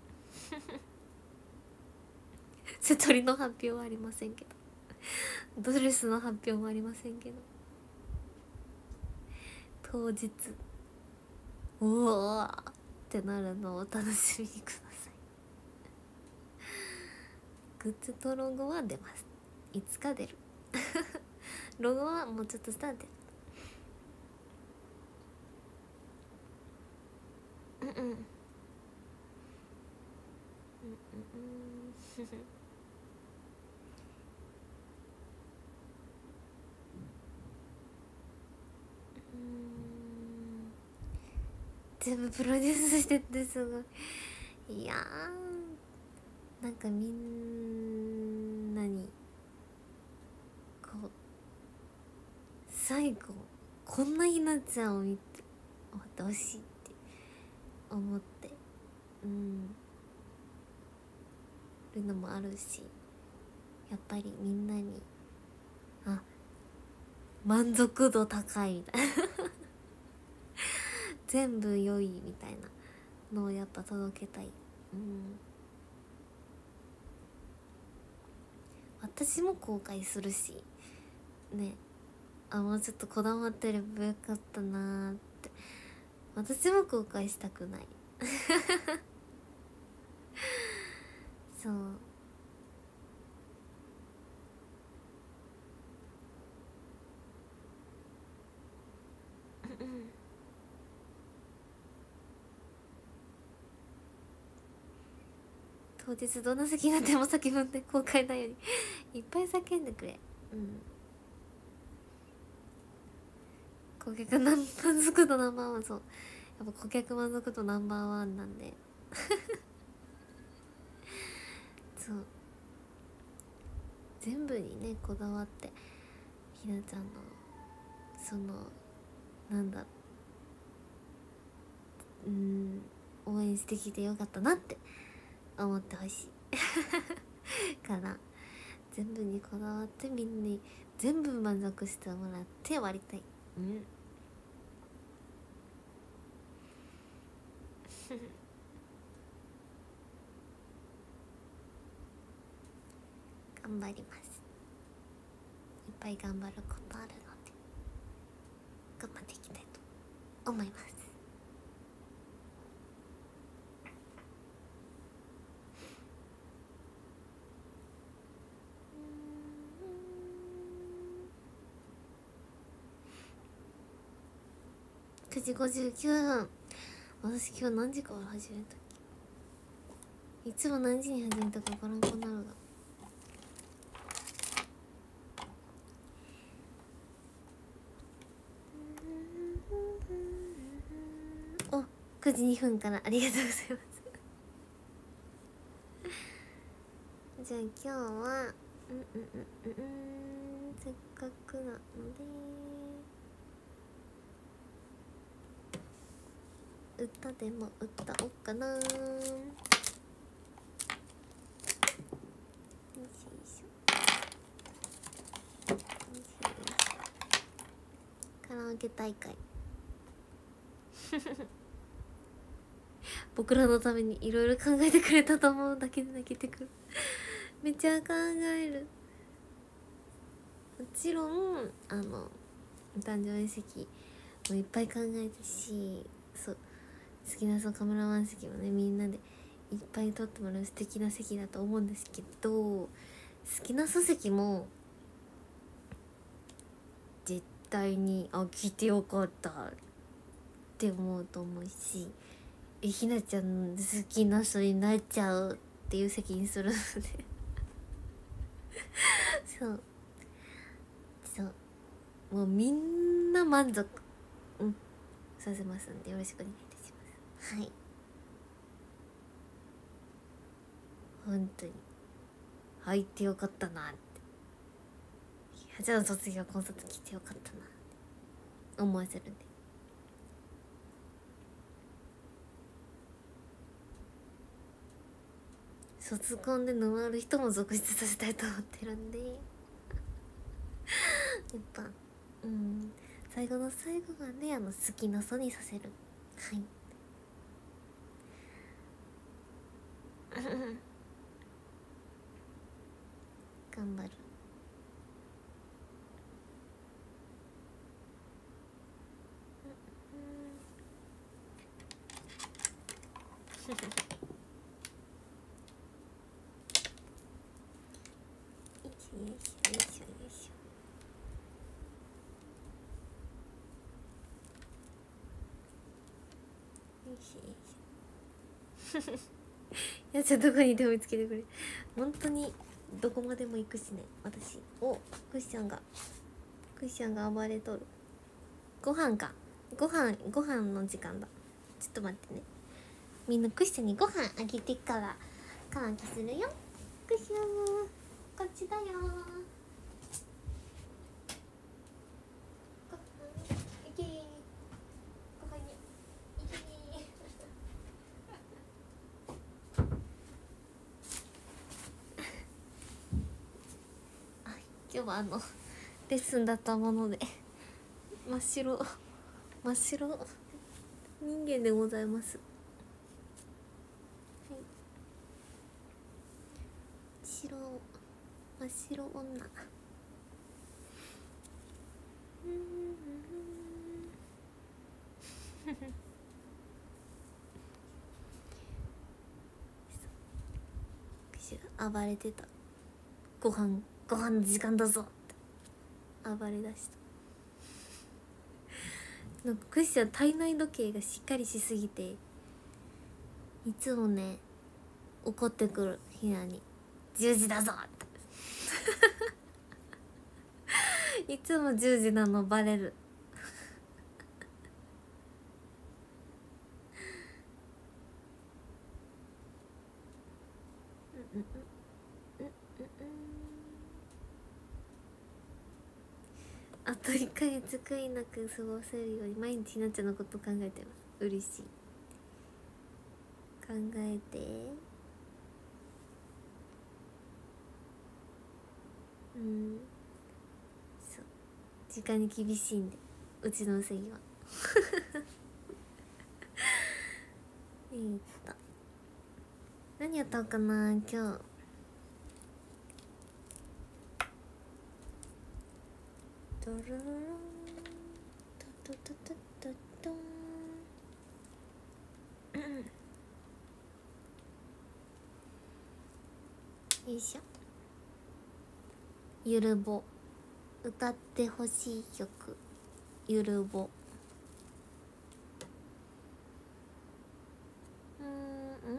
瀬戸りの発表はありませんけどドレスの発表もありませんけど当日おおってなるのをお楽しみにくださいグッズとロゴは出ます。いつか出るロゴはもうちょっとしたら出る。うんうんうんうんうん全部プロデュースしてってすごい。いやーなんかみんなにこう最後こんなひなちゃんを見て終わってほしいって思ってうんるのもあるし、やっぱりみんなにあ満足度高いみたいな全部良いみたいなのをやっぱ届けたい。うん私も後悔するしね、あもうちょっとこだわってればよかったなーって私も後悔したくないそう当日どんな席になっても叫ぶんで後悔ないようにいっぱい叫んでくれ。うん顧客満足度ナンバーワン。そうやっぱ顧客満足度ナンバーワンなんでそう全部にねこだわってひなちゃんのそのなんだうん応援してきてよかったなって思ってほしいから全部にこだわってみんなに全部満足してもらって終わりたい。うん頑張ります。いっぱい頑張ることあるので頑張っていきたいと思います。くじごじゅうきゅうふん。私今日何時から始めたっけ。いつも何時に始めたかわからんくなるが。お、くじにふんからありがとうございます。じゃあ今日はうんうんうんうんうんせっかくなので歌でも歌おうかな。よいしょよいしょ。カラオケ大会僕らのためにいろいろ考えてくれたと思うだけで泣けてくるめっちゃ考える。もちろんあの誕生日席もいっぱい考えたし、そう好きなそうカメラマン席もねみんなでいっぱい撮ってもらう素敵な席だと思うんですけど、好きなそう席も絶対にあ聞いてよかったって思うと思うし、えひなちゃん好きな人になっちゃうっていう席にするのでそうそうもうみんな満足うんさせますんでよろしくお願いいたします。はい、本当に入ってよかったなって、ひなちゃん卒業コンサート来てよかったなって思わせるんで。卒コンで沼る人も続出させたいと思ってるんでやっぱうん最後の最後がねあの好きな人にさせる。はい頑張る。よいしょよいしょよいしょよいしょよいしょよいしょやつはどこにでも見つけてくれ。本当にどこまでも行くしね私。おクッションがクッションが暴れとる。ご飯かご飯ご飯の時間だ。ちょっと待ってね、みんなクッションにご飯あげてから換気するよ。クッションこっちだよ。ご飯いけーご飯にいけーあ今日はあのレッスンだったもので真っ白真っ白人間でございます。はい白真っ白女口が暴れてた。ご飯ご飯の時間だぞって暴れ出した。なんかクッション体内時計がしっかりしすぎていつもね怒ってくる。ひなにじゅうじだぞっていつもじゅうじなのバレるうんうんうんうんあといっかげつ悔いなく過ごせるように毎日ひなちゃんのこと考えてます。嬉しい。考えてうんそう時間に厳しいんでうちのうさぎはえーっと何やったのかな今日。ドルルルントトトトトンよいしょ。ゆるぼ、歌ってほしい曲、ゆるぼ。うーん、うん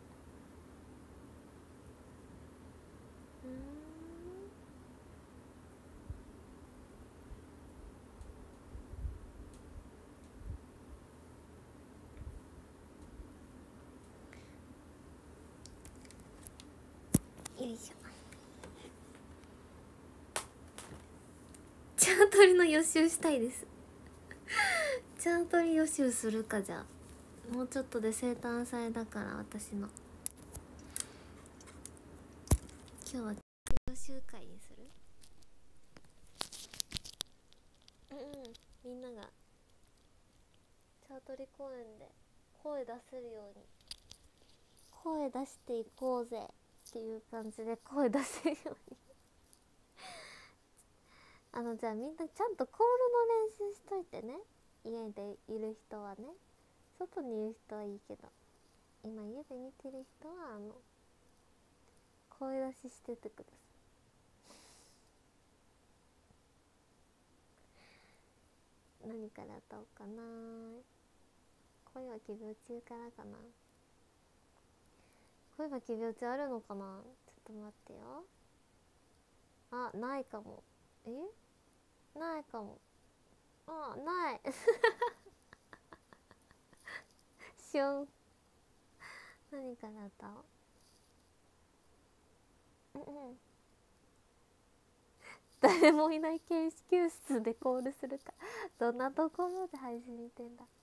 よいしょ。チャートリの予習したいですチャートリ予習するか。じゃあもうちょっとで生誕祭だから私の今日は予習会にする。うんうん、みんながチャートリ公演で声出せるように声出していこうぜっていう感じで声出せるようにあのじゃあみんなちゃんとコールの練習しといてね。家でいる人はね。外にいる人はいいけど、今家で見てる人はあの声出ししててください。何から歌おうかな。声は奇病中からかな。声は奇病中あるのかな。ちょっと待ってよ。あ、ないかも。え、ないかも。あ、ないしゅん。何から歌おう。うんうん。誰もいない研究室でコールするか。どんなところで配信見てんだ。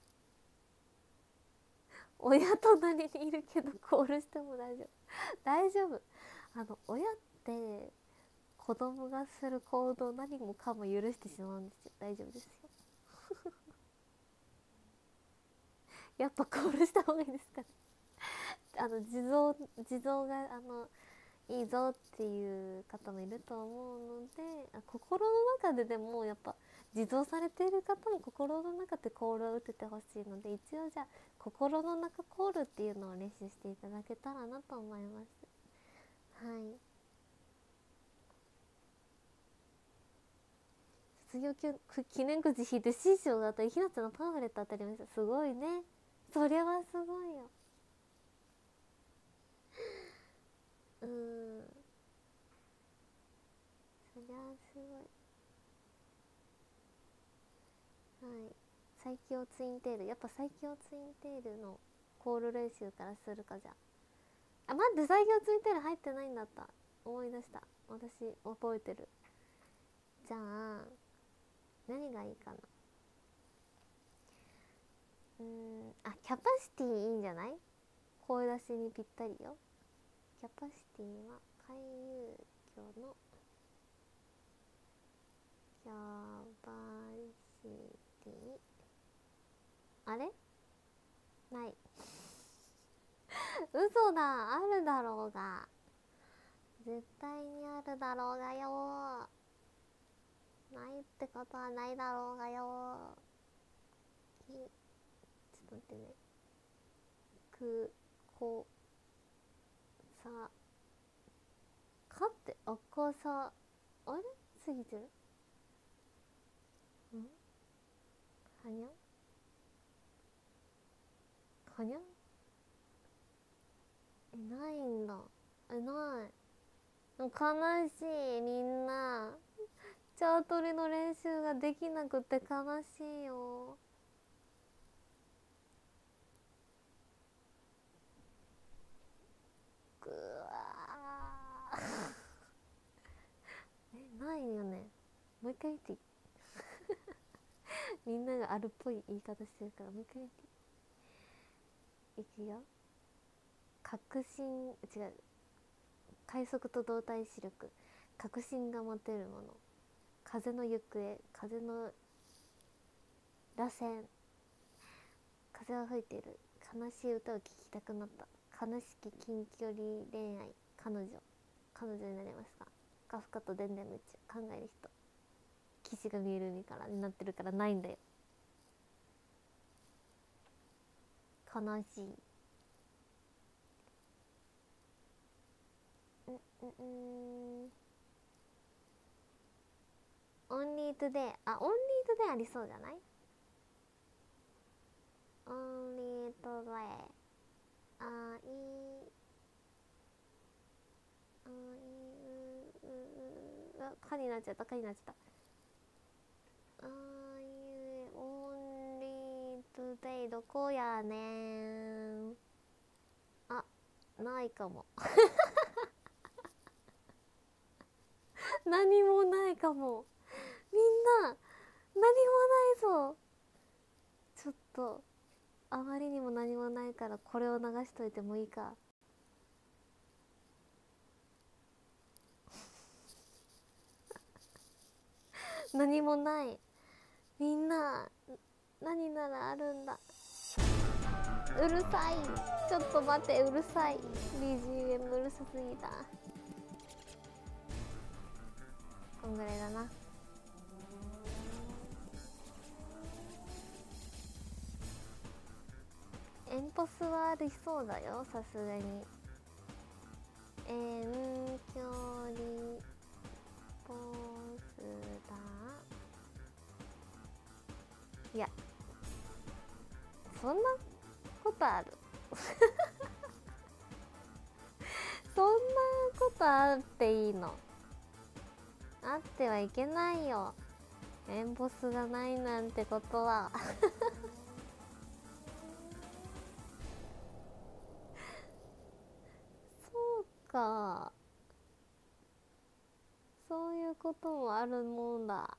親隣にいるけどコールしても大丈夫大丈夫。あの親って子供がする行動何もかも許してしまうんですよ。大丈夫ですよやっぱコールした方がいいですかねあの地蔵地蔵があのいいぞっていう方もいると思うので、心の中ででもやっぱ地蔵されている方も心の中でコールを打ててほしいので、一応じゃあ心の中コールっていうのを練習していただけたらなと思います。はい。卒業記念くじ引いて師匠だったりひなちゃんのパンフレット当たりました。すごいね。それはすごいよ。うーん、そりゃすごい。はい。最強ツインテール、やっぱ最強ツインテールのコール練習からするか。じゃあ、あ、待って、最強ツインテール入ってないんだった。思い出した。私覚えてる。じゃあ何がいいかな。うーん、あ、キャパシティいいんじゃない。声出しにぴったりよ。キャパシティは海遊魚のキャパシティ、あれない嘘だ、あるだろうが、絶対にあるだろうがよ。ないってことはないだろうがよ。ちょっと待ってね。くこさかって赤さ、あれ過ぎてる。んはにゃはにゃ、え、ないんだ。え、ない。悲しい。みんなチャートリの練習ができなくて悲しいよ。ぐわえ、ないよね。もう一回言っていいみんながあるっぽい言い方してるからもう一回言っていい。いくよ。確信、違う、快速と動体視力、確信が持てるもの、風の行方、風の螺旋、風は吹いている、悲しい歌を聴きたくなった、悲しき近距離恋愛、彼女、彼女になりますか。カフカとデンデン夢中、考える人、騎士が見える海からになってるからないんだよ。 悲しい。うんうんうん。オンリートゥデイ、あ、オンリートゥデイありそうじゃない？オンリートゥデイ、あい、あいう、う、う、あ、かになっちゃった、かになっちゃった。あいう、オンリートゥデイどこやねん。あ、ないかも。何もないかも。みんな、何もないぞ。ちょっと、あまりにも何もないからこれを流しといてもいいか。何もない。みんな、何ならあるんだ。うるさい。ちょっと待って、うるさい。ビージーエム うるさすぎた。こんぐらいだな。エンポスはありそうだよ、さすがに。遠距離ポスター、いや、そんなことある？そんなことあっていいの？あってはいけないよ。エンボスがないなんてことは。そうか、そういうこともあるもんだ。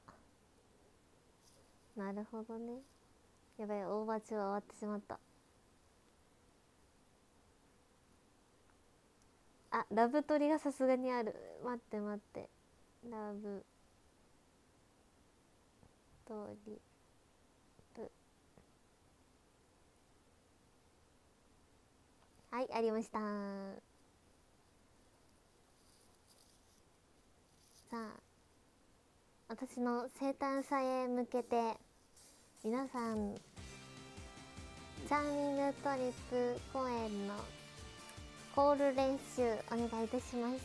なるほどね。やばい、大鉢は終わってしまった。あ、ラブトリがさすがにある。待って待って、ラブトリプ、はい、ありました。さあ、私の生誕祭へ向けて皆さん、チャーミングトリップ公演のコール練習お願いいたします。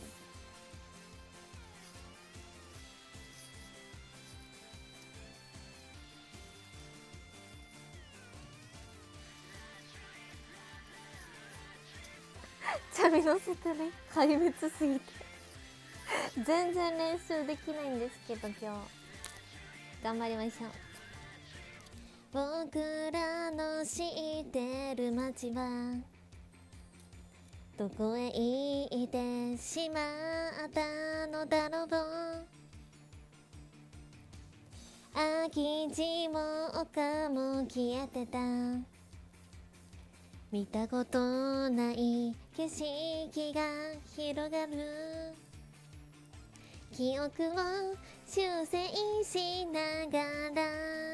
チャミのせてね、壊滅すぎて全然練習できないんですけど、今日頑張りましょう。僕らの知ってる街はどこへ行ってしまったのだろう。空き地も丘も消えてた。見たことない景色が広がる。記憶を修正しながら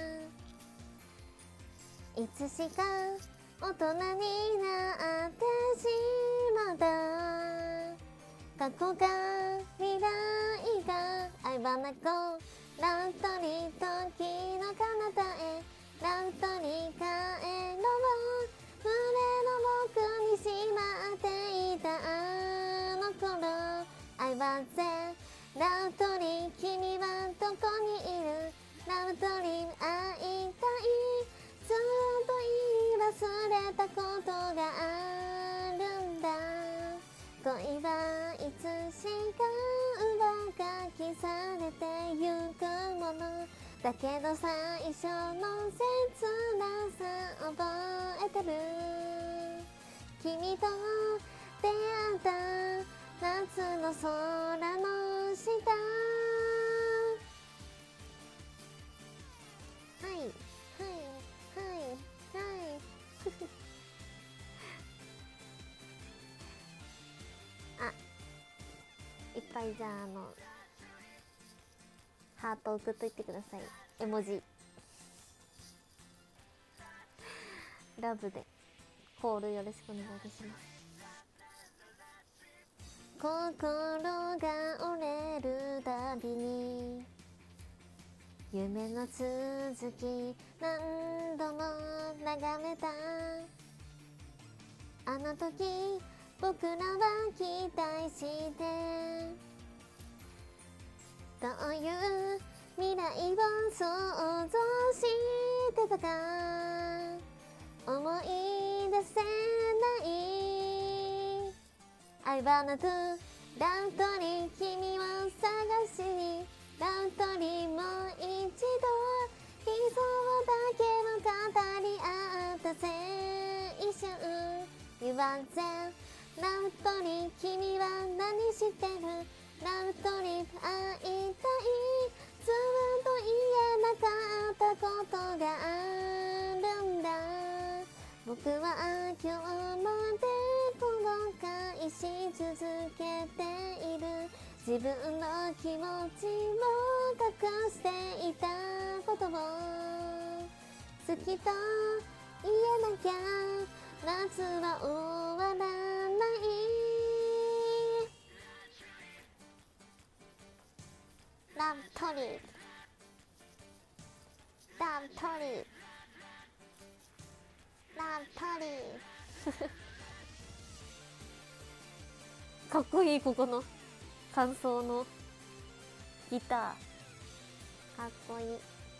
いつしか大人になってしまった。過去か未来か愛ばなこラウトリ時の彼方へラウトリ帰ろう。胸の奥にしまっていたあの頃愛はぜラウトリ君はどこにいる。ラウトリ会いたい。ずっと言い忘れたことがあるんだ。恋はいつしか上書きされてゆくものだけど最初の切なさ覚えてる。君と出会った夏の空の下。はいはいはいはいあ、いっぱいじゃあ、あのハート送っといてください。絵文字ラブでコールよろしくお願いいたします。心が折れるたびに夢の続き何度も眺めた。 あの時僕らは期待してどういう未来を想像してたか思い出せない I wanna do ラウトリ君を探しにラウトリもう一度理想だけを語り合った青春言わんぜラウトリ君は何してるラウトリ会いたいずっと言えなかったことがあるんだ僕は今日まで後悔し続けている自分の気持ちを隠していたことを好きと言えなきゃ夏は終わらないラブトリーラブトリーラブトリーかっこいいここの感想のギターかっこいい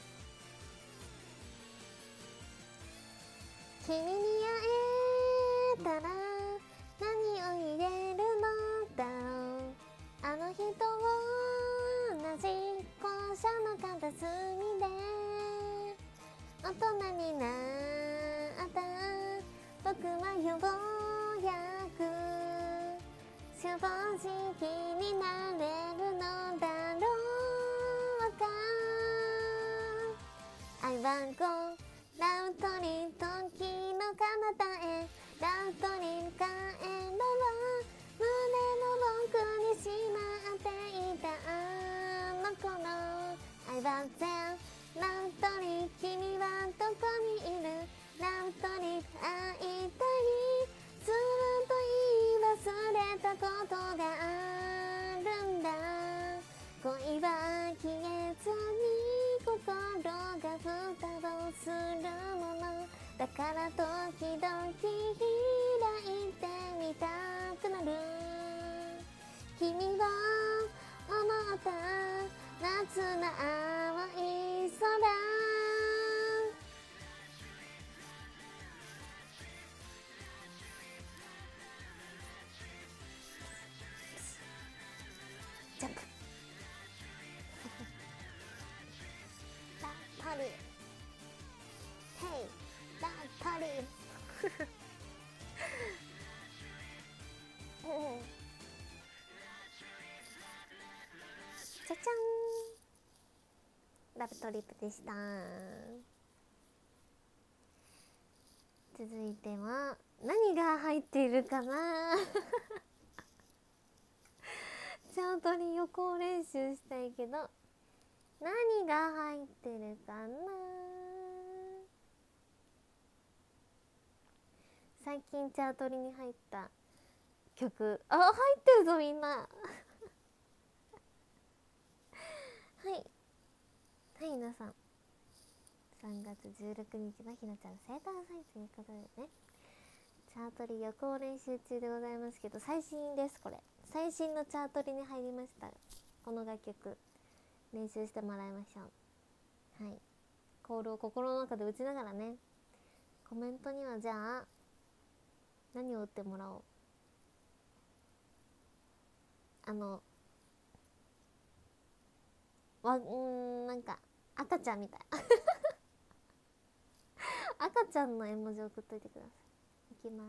君に会えたら何を入れるのだろうあの人を同じ校舎の片隅で大人になった僕はようやく正直になれるのだろうか I want go ラウトリ時の彼方へラウトリ帰ろう胸の奥にしまっていたあの頃 I want them ラウトリ君はどこにいるラウトリ会いたいずっと言い忘れたことがあるんだ恋は消えずに心が蓋をするものだから時々開いてみたくなる君を思った夏の青い空ジャンプラッパリヘイラッパリじゃじゃんラブトリップでした。続いては何が入っているかなチャートに予行練習したいけど何が入ってるかな。最近チャートリに入った曲あ入ってるぞみんなはいはい皆さんさんがつじゅうろくにちはひなちゃん生誕祭ということでねチャートリ予行練習中でございますけど最新です。これ最新のチャートリに入りました。この楽曲練習してもらいましょう。はいコールを心の中で打ちながらねコメントにはじゃあ何を打ってもらおう。あのわんなんか赤ちゃんみたい赤ちゃんの絵文字送っといてください。いきます。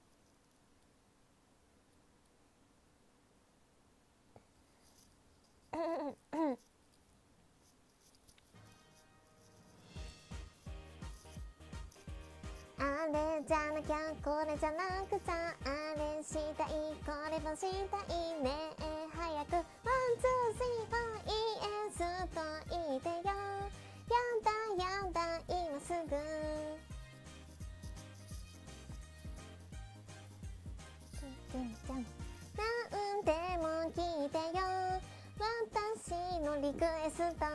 あれじゃなきゃこれじゃなくちゃあれしたいこれもしたいねえ早くワンツースリーフォーイエスと言ってよやだやだ今すぐなんでも聞いてよ私のリクエスト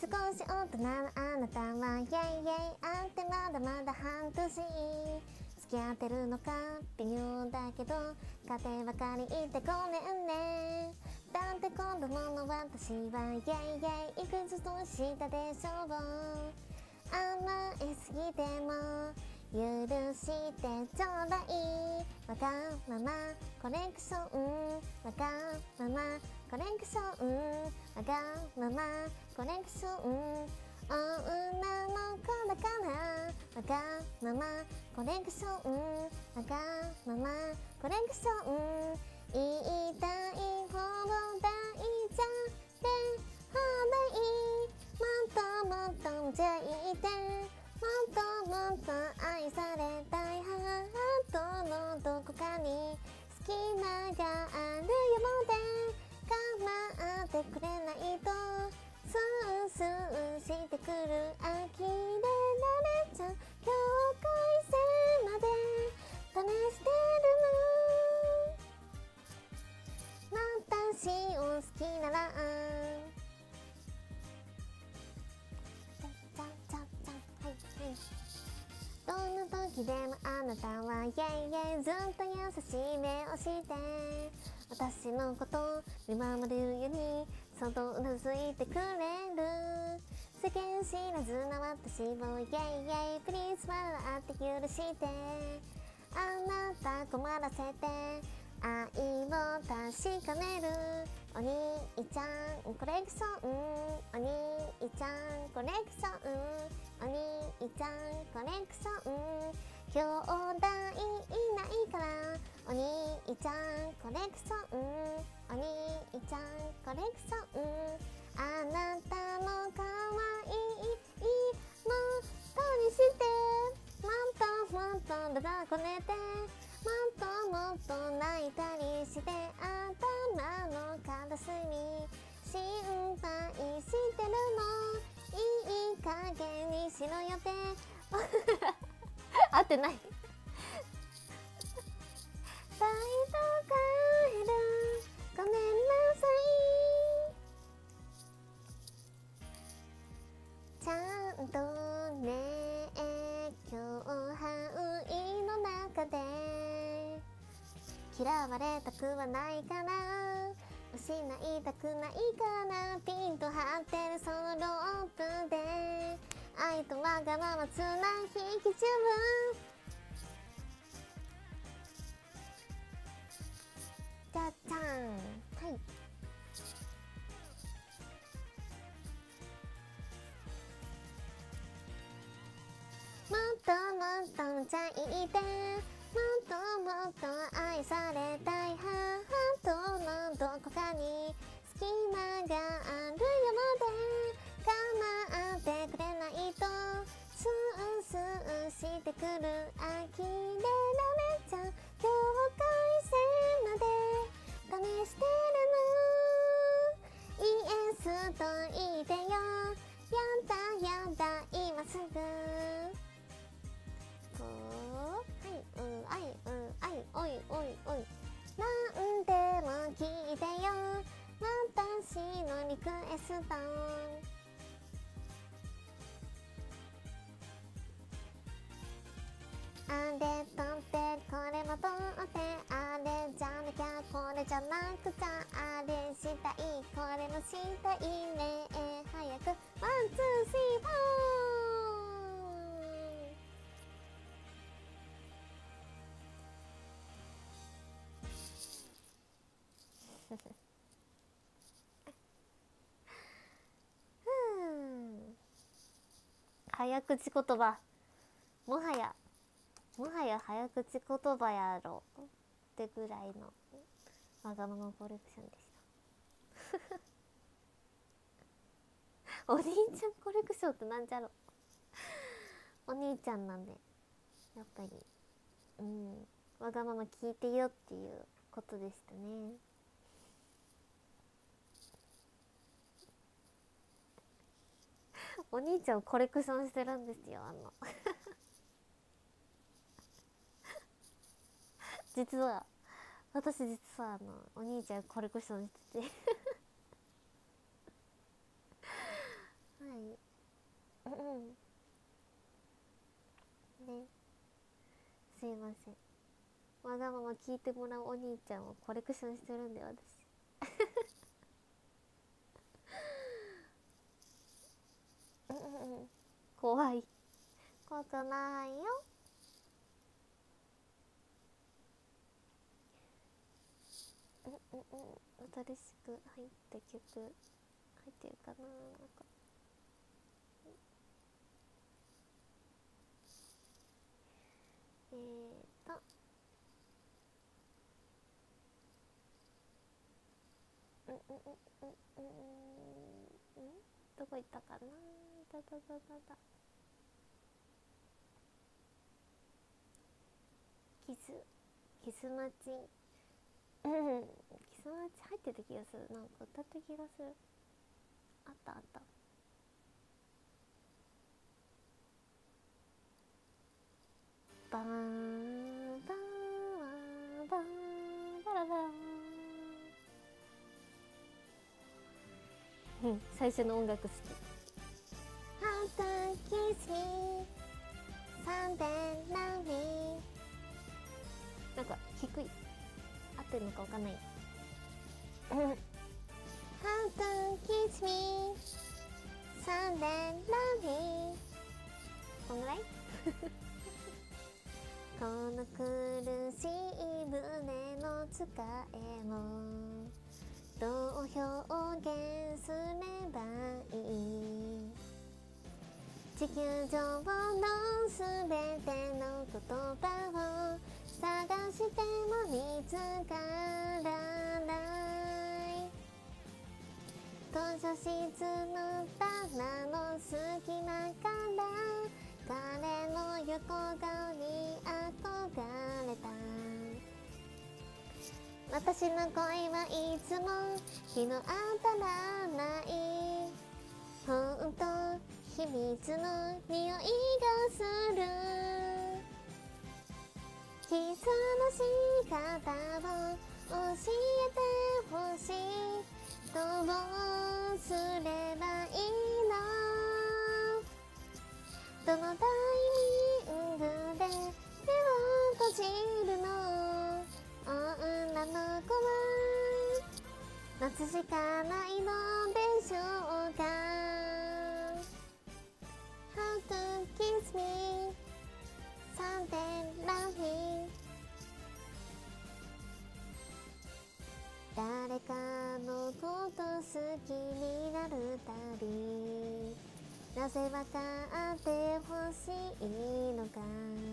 少し大人のあなたはイェイイェイあってまだまだ半年付き合ってるのか微妙だけど家庭ばかりいてごめんね。だって子供の私はイェイイェイいくつ年下でしょう。甘えすぎても許してちょうだい。わがままコレクションわがままコレクションわがままコレクション女の子だからわがままコレクションわがままコレクション言いたいほど大じゃってほどいい。もっともっとじゃいてもっともっと愛されたいハートのどこかに隙間があるようで構ってくれないとスースーしてくる呆れられちゃう境界線まで試してるの。私を好きならどんな時でもあなたはイェイイェイずっと優しい目をして私のことを見守るようにそっとうなずいてくれる。世間知らずな私をイェイイェイプリーズ笑って許してあなた困らせて愛を確かめる。お兄ちゃんコレクションお兄ちゃんコレクションお兄ちゃんコレクション兄弟いないからお兄ちゃんコレクションお兄ちゃんコレクションあなたの可愛いもっとにしてもっともっとだだこねてもっともっと泣いたりして頭の片隅心配してるのいい加減にしろよって合ってないバイト帰るごめんなさいちゃんとね今日範囲の中で嫌われたくはないから失いたくないからピンと張ってるそのロープで愛とわがまま綱引き中じゃじゃんはいもっともっとじゃいてもっともっと愛されたいハートのどこかに隙間があるようで構ってくれないとスースーしてくる呆れられちゃう境界線まで試してるのイエスと言ってよやだやだ今すぐはいうんあいうんあいおいおいおいなんでも聞いてよ私のリクエストあれとってこれもとってあれじゃなきゃこれじゃなくちゃあれしたいこれもしたいね早くワンツースリーフォー早口言葉もはやもはや早口言葉やろってぐらいのわがままコレクションでしたお兄ちゃんコレクションってなんじゃろお兄ちゃんなんでやっぱりうんわがまま聞いてよっていうことでしたねお兄ちゃんをコレクションしてるんですよあの実は私実はあのお兄ちゃんコレクションしててはいい。うんね、すいません。わがまま聞いてもらうお兄ちゃんをコレクションしてるんで私怖いことないよ。うんうんうん、新しく入った曲入ってるかな。なんかえーとうんうんうんうんうんうん、どこ行ったかな。だだだだだキスキスマチ、うんキスマチ入ってた気がする。なんか歌った気がする。あったあった。バーンバーンバーンバラバラン、うん、最初の音楽好き。How to kiss me Sunday loving、 なんか低い、合ってるのかわかんない。How to kiss me Sunday loving、 こんぐらいこの苦しい胸の使えもどう表現すればいい、地球上のすべての言葉を探しても見つからない、図書室の棚の隙間から彼の横顔に憧れた、私の恋はいつも日の当たらないほんと秘密の匂いがする、キスの仕方を教えてほしい、どうすればいいの、どのタイミングで手を閉じるの、女の子は待つしかないのでしょうか。 How to kiss me Sunday loving、 誰かのこと好きになるたびなぜわかってほしいのか、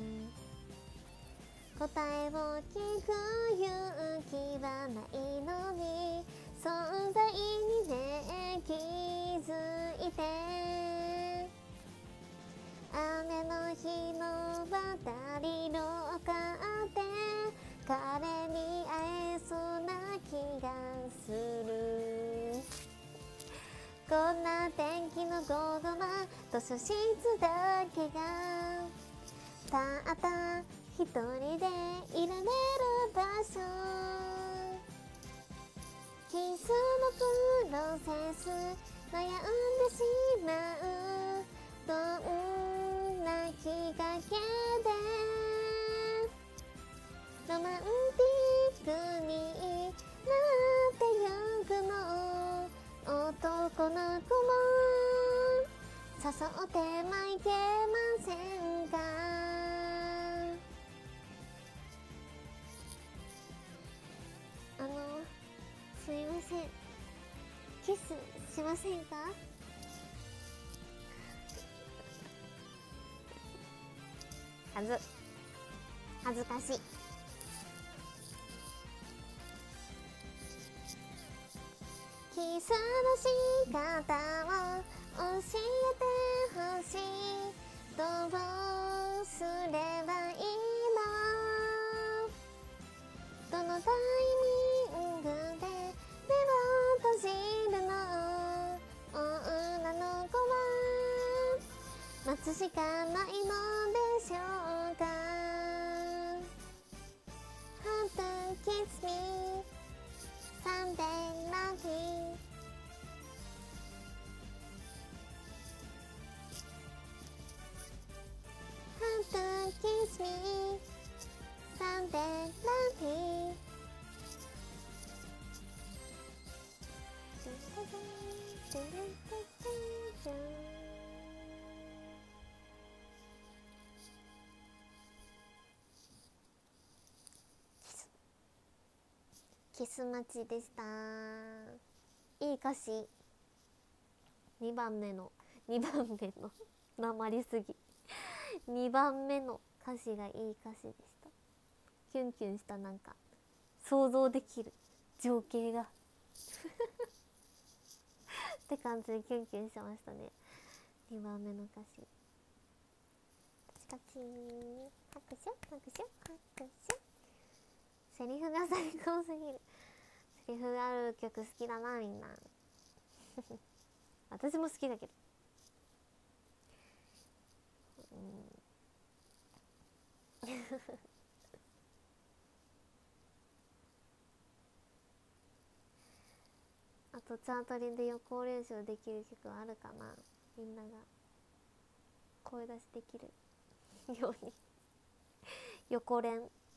答えを聞く勇気はないのに存在にね気づいて、雨の日の渡り廊下で彼に会えそうな気がする、こんな天気の午後は図書室だけがたった一人でいられる場所、キスのプロセス悩んでしまう、どんなきっかけでロマンティックになってゆくの、男の子も誘ってはいけませんか、あのすいません、キスしませんか。はず恥ずかしい、キスの仕方を教えてほしい、どうすればいいの、どのタイミングで目を閉じるの、女の子は待つしかないのでしょうか。 How to kiss me Sunday loving、 テラピーキス待ちでした。いい歌詞。にばんめのにばんめのなまりすぎにばんめの歌詞がいい歌詞でした。キュンキュンした。なんか想像できる情景がって感じでキュンキュンしましたね。にばんめの歌詞パチパチー拍手拍手拍手。セリフが最高すぎる。セリフがある曲好きだなみんな私も好きだけど、うんあとチャートリンで予行練習できる曲あるかな。みんなが声出しできるように横練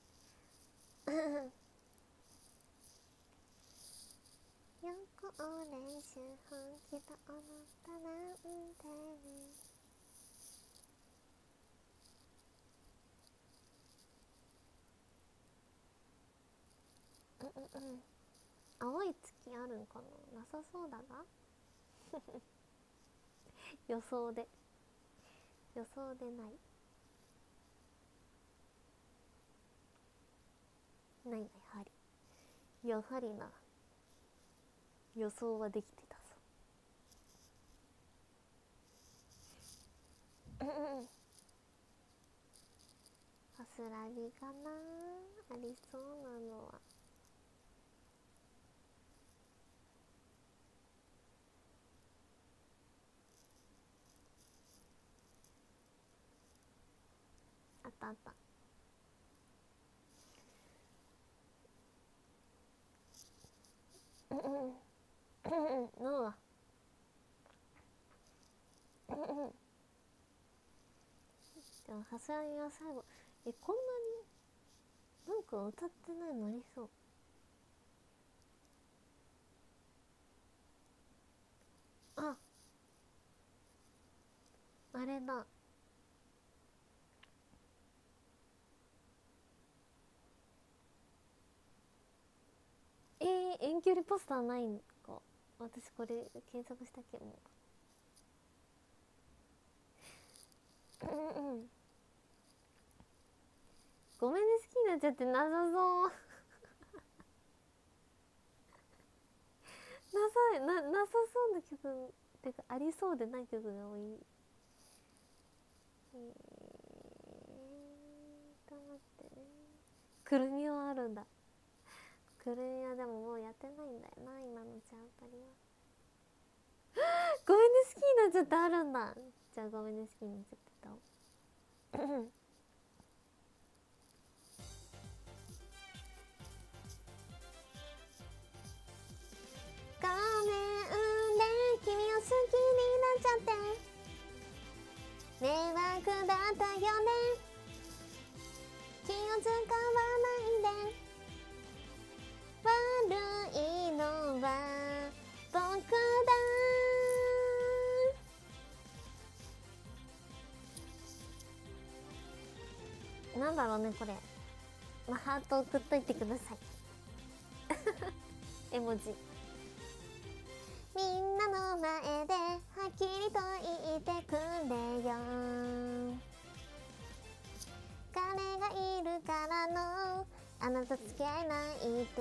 予行練習本気と思ったなんてね。うんうんうん。青い月あるんかな。なさそうだが予想で予想でないないな。やはりやはりな、予想はできてたぞ。うんうん。ハスラギかな、ありそうなのは。あったあった。うんうんうんうんうん。うんうん。でもハスラギが最後、えこんなになんか歌ってないのありそう。あ、あれだ。えー、遠距離ポスターないんか。私これ検索したけど。うんうん。ごめんね、好きになっちゃってなさそうなさななさそうな曲てかありそうでない曲が多い。えーと待ってね。くるみはあるんだ。くるみはでももうやってないんだよな今のチャートリは。ごめんね、好きになっちゃってあるんだ。じゃあごめんね、好きになっちゃってたごめんね、君を好きになっちゃって迷惑だったよね。気を使わないで、悪いのは僕だ。なんだろうねこれ。まあ、ハート送っといてください絵文字。みんなの前ではっきりと言ってくれよ。彼がいるからのあなた付き合えないって。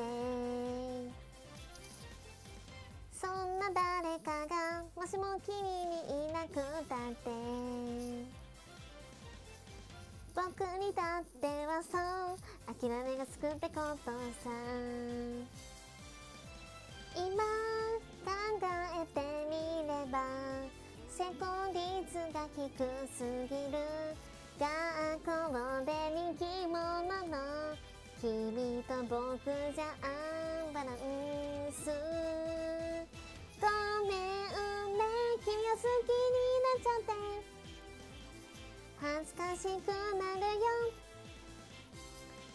そんな誰かがもしも君にいなくたって僕にとってはそう諦めがつくってことさ。今考えてみれば成功率が低すぎる。学校で人気者の君と僕じゃアンバランス。ごめんね、君を好きになっちゃって恥ずかしくなるよ。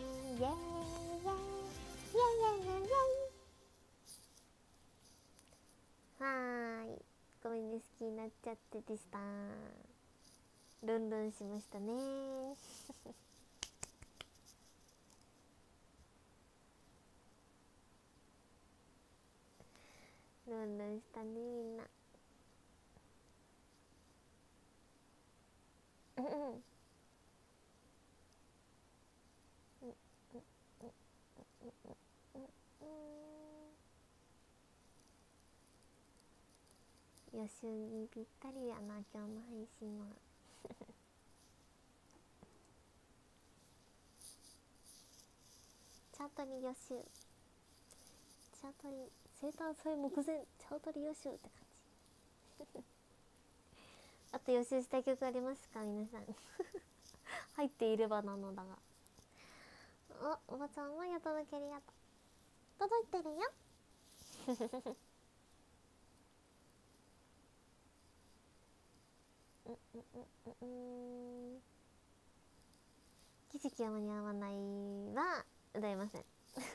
イエーイイエーイイエーイイエーイイエーイ。はーい、ごめんね、好きになっちゃってでした。ルンルンしましたねルンルンしたね、みんな。うんうん予習にぴったりやな、今日の配信はチャートリ予習、チャートリ生誕祭目前、チャートリ予習って感じあと予習した曲ありますか皆さん入っていればなのだが。お、おばちゃんはや届けありがとう。届いてるようんうんうんうんうん。奇跡は間に合わないは歌いません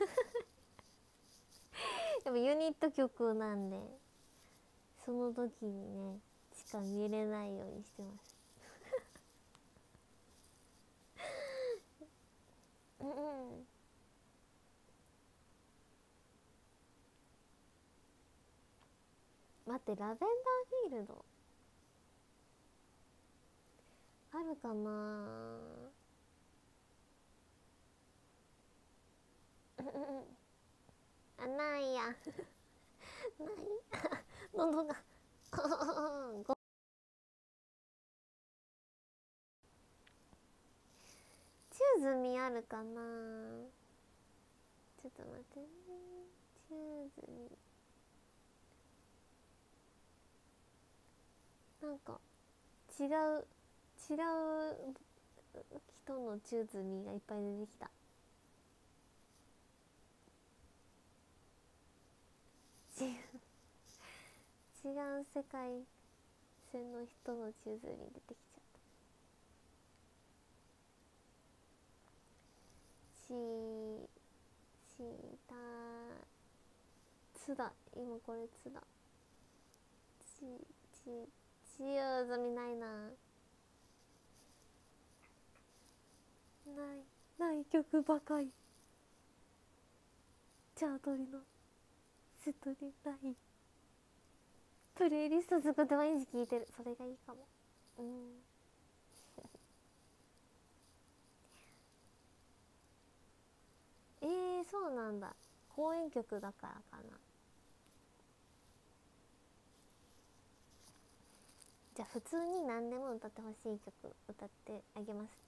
でもユニット曲なんでその時にねしか見れないようにしてますうんうん。待って、ラベンダーフィールドあるかな。あ、ないやない喉がごチューズミあるかな。ちょっと待ってね。チューズミなんか違う違う人のチューズミがいっぱい出てきた。違う違う世界線の人の地図に出てきちゃった。ちしたつだ、今これつだ。ちちちよぞみないな。ないない曲ばかり。チャートリのセットにない。プレイリスト作って毎日聴いてる。それがいいかも。うんえー、そうなんだ。公演曲だからかな。じゃあ普通に何でも歌ってほしい曲歌ってあげます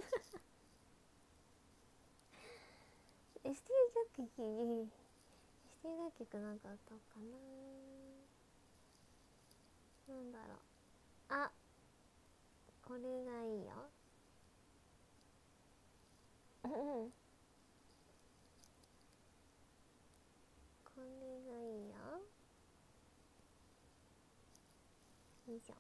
エスティ楽曲エスティ楽曲なんか歌おうかな。なんだろう。あ、これがいいよこれがいいよ。よいしょ。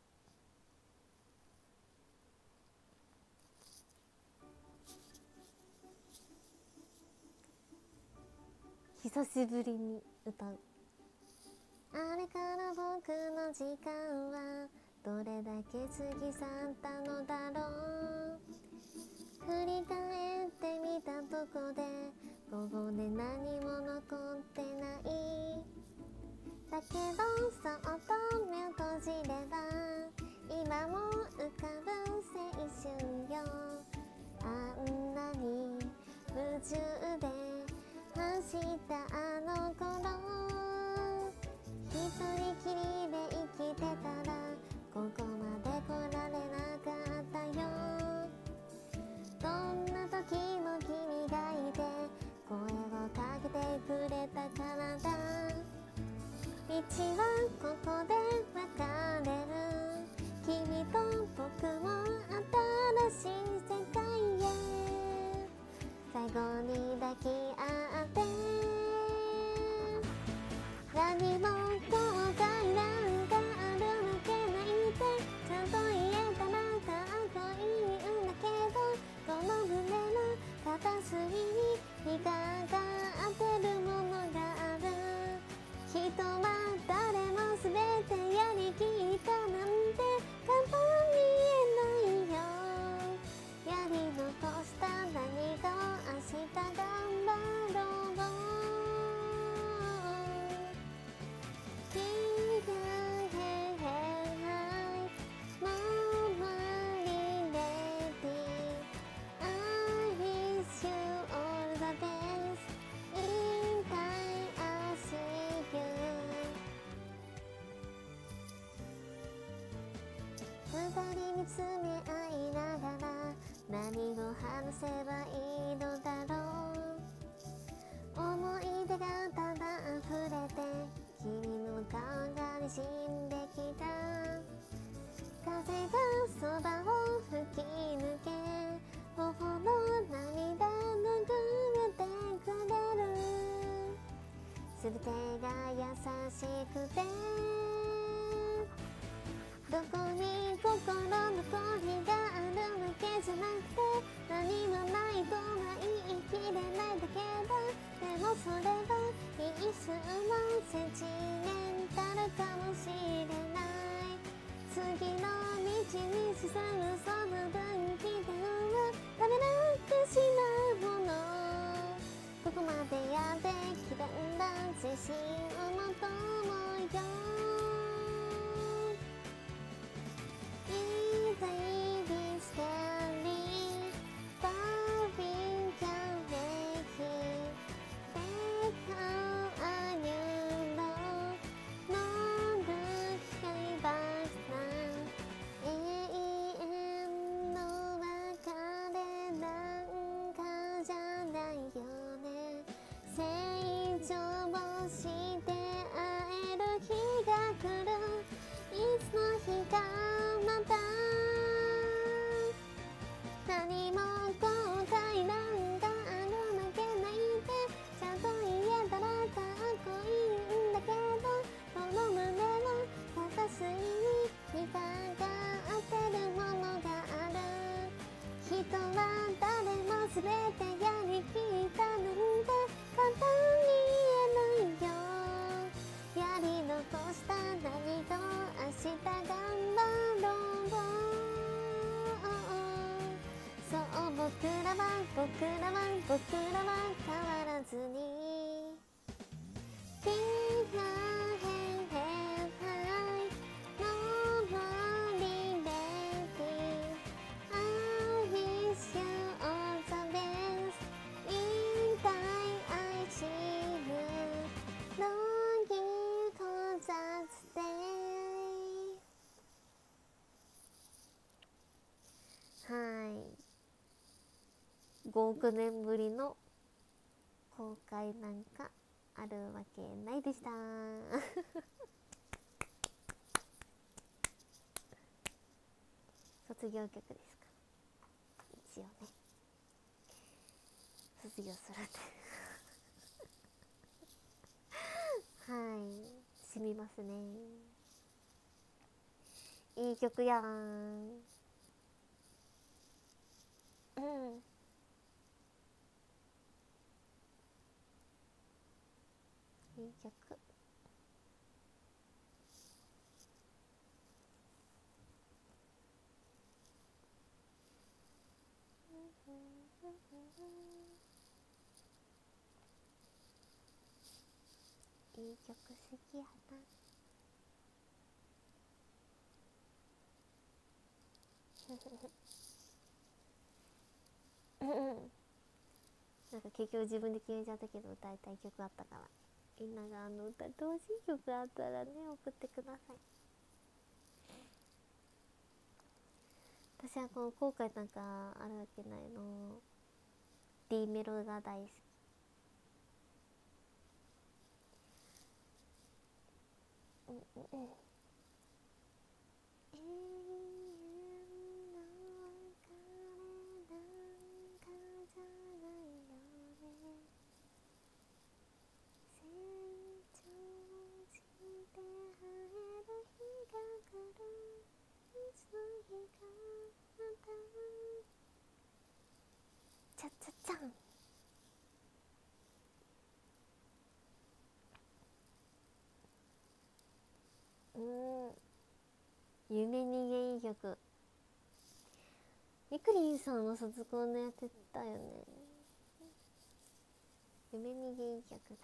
久しぶりに歌う。あれから僕の時間はどれだけ過ぎ去ったのだろう。振り返ってみたとこでここで何も残ってない。だけどそっと目を閉じれば今も浮かぶ青春よ。あんなに夢中で走ったあの頃、一人きりで生きてたらここまで来られなかったよ。どんな時も君がいて声をかけてくれたからだ。道はここで分かれる。君と僕も新しい世界へ最後に抱き合って何も後悔なんかあるわけないってちゃんと言えたらかっこいいんだけど、この胸の片隅に光ってるものがある。人は誰も全てやりきったなんて簡単に言えないよ。やり残した何かを明日頑張ろう。二人見つめ合いながら何を話せばいいのだろう。思い出がただ溢れて君の顔がにじんできた。風がそばを吹き抜け頬の涙拭ってくれる。全てが優しくてどこに心残りがあるわけじゃなくて何もないとは言い切れないだけど、でもそれは一瞬のセンチメンタルかもしれない。次の道に進むその分岐点は食べられてしまうもの。ここまでやってきたんだ自信を持とうよ。Baby scary, Barbie can make it. That's how I knew no, no look sky back now. 永遠の別れなんかじゃないよね。成長して僕らは変わらずにピンナヘンヘンハイノーマリレティ I wish you all the best in time I see you longing for that day。 はい、ごおくねんぶりの公開なんかあるわけないでした卒業曲ですか、一応ね、卒業するってはいしみますね。いい曲やん。うんいい曲。いい曲好きやななんか結局自分で決めちゃったけど歌いたい曲あったから、みんながあの歌ってほしい曲あったらね送ってください。私はこの後悔なんかあるわけないの D メロが大好き。うんうんうん永遠の別れなんかじゃないよね、成長して晴れる日が来る、いつの日かまたチャチャチャン。うん夢逃げいい曲。みくりんさんは卒コンでやってたよね。夢逃げいい曲だ。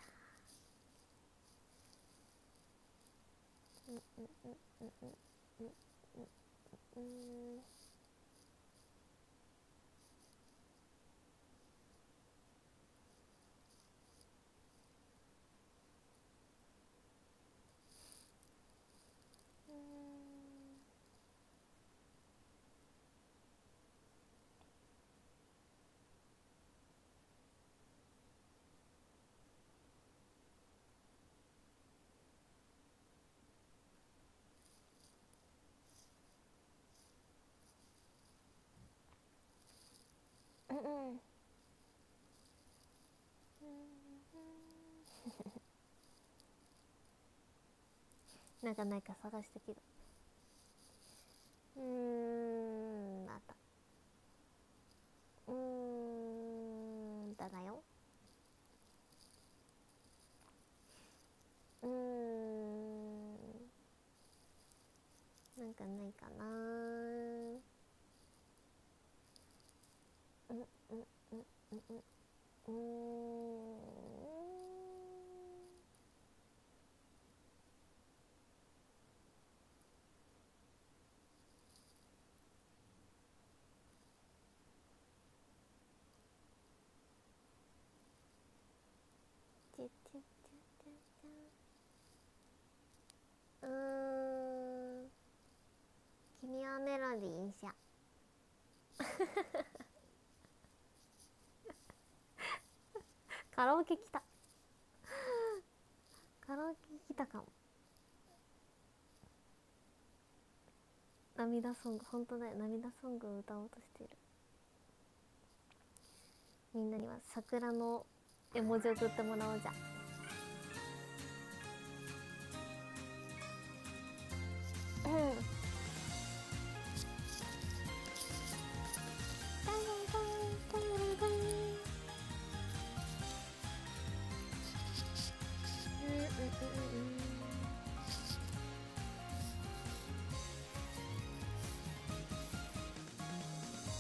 うんうんうんうんうんうんうんうんうんうんなんかないか探したけど、うーんあった。うーんだだよ。うーんなんかないかな。うんうんうんうんうんうーんちゃちゃちゃちゃちゃ。うーん君はメロディーにしよカラオケ来たカラオケ来たかも。涙ソング、本当だよ、涙ソングを歌おうとしてる。みんなには桜の絵文字を送ってもらおうじゃ。うん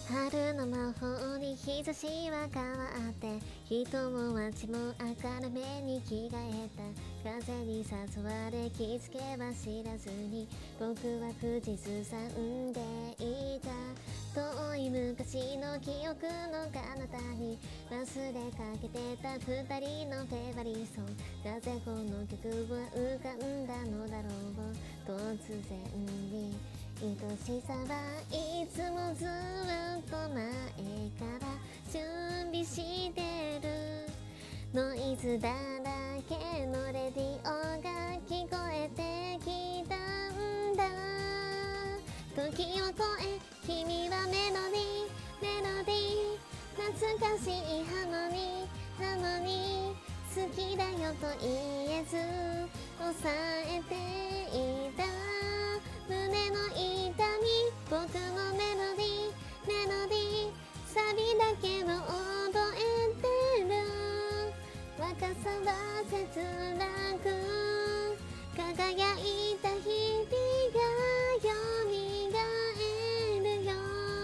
春の魔法に日差しは変わって、人も街も明るめに着替えた。風に誘われ気づけば知らずに、僕は口ずさんでいた。遠い昔の記憶の彼方に忘れかけてた二人のフェバリーソング。なぜこの曲は浮かんだのだろう。突然に愛しさはいつもずっと前から準備してる。ノイズだらけのレディオが聞こえてきたんだ。時を超え君はメロディーメロディー、懐かしいハモニーハモニー、好きだよと言えず抑えていた胸の痛み。僕のメロディーメロディー、サビだけを覚えてる。若さは切なく輝いた日々がよみがえるよ。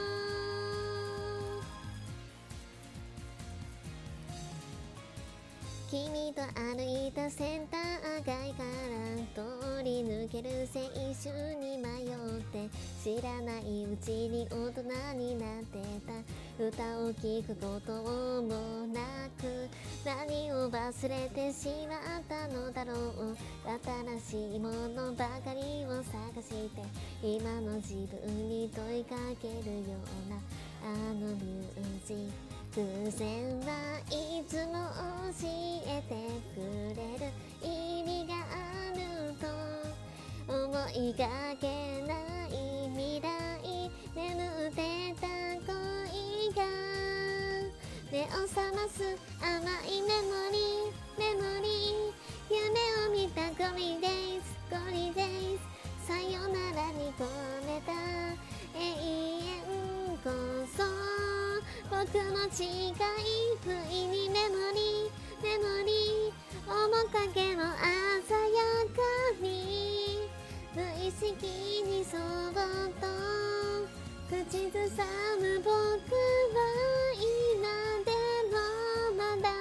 君と歩いたセンター街から通り抜ける青春に迷って、知らないうちに大人になってた。歌を聴くこともなく何を忘れてしまったのだろう。新しいものばかりを探して今の自分に問いかけるようなあのミュージック偶然はいつも教えてくれる意味があると思いがけない未来、眠ってた恋が目を覚ます甘いメモリーメモリー、夢を見たゴリデイズゴリデイズ、さよならに込めた永遠こそ僕の誓い。不意にメモリーメモリー、面影の鮮やかに無意識にそっと口ずさむ僕は今でもまだ。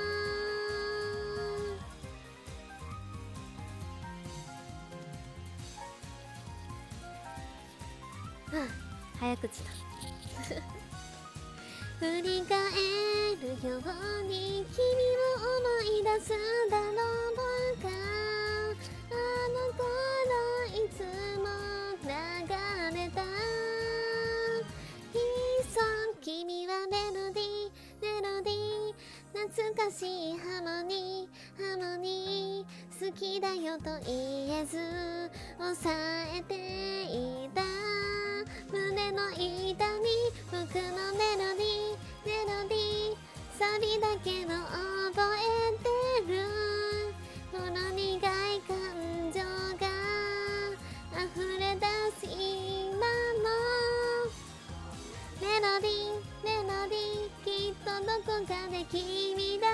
はあ、早口だ振り返るように君を思い出すだろうか。あの頃いつも流れた悲壮、君はメロディーメロディー、懐かしいハモニーハモニー、好きだよと言えず抑えていた胸の痛み。僕のメロディーメロディー、サビだけを覚えてる。この苦い感情が溢れ出す今もメロディーメロディー、きっとどこかで君だ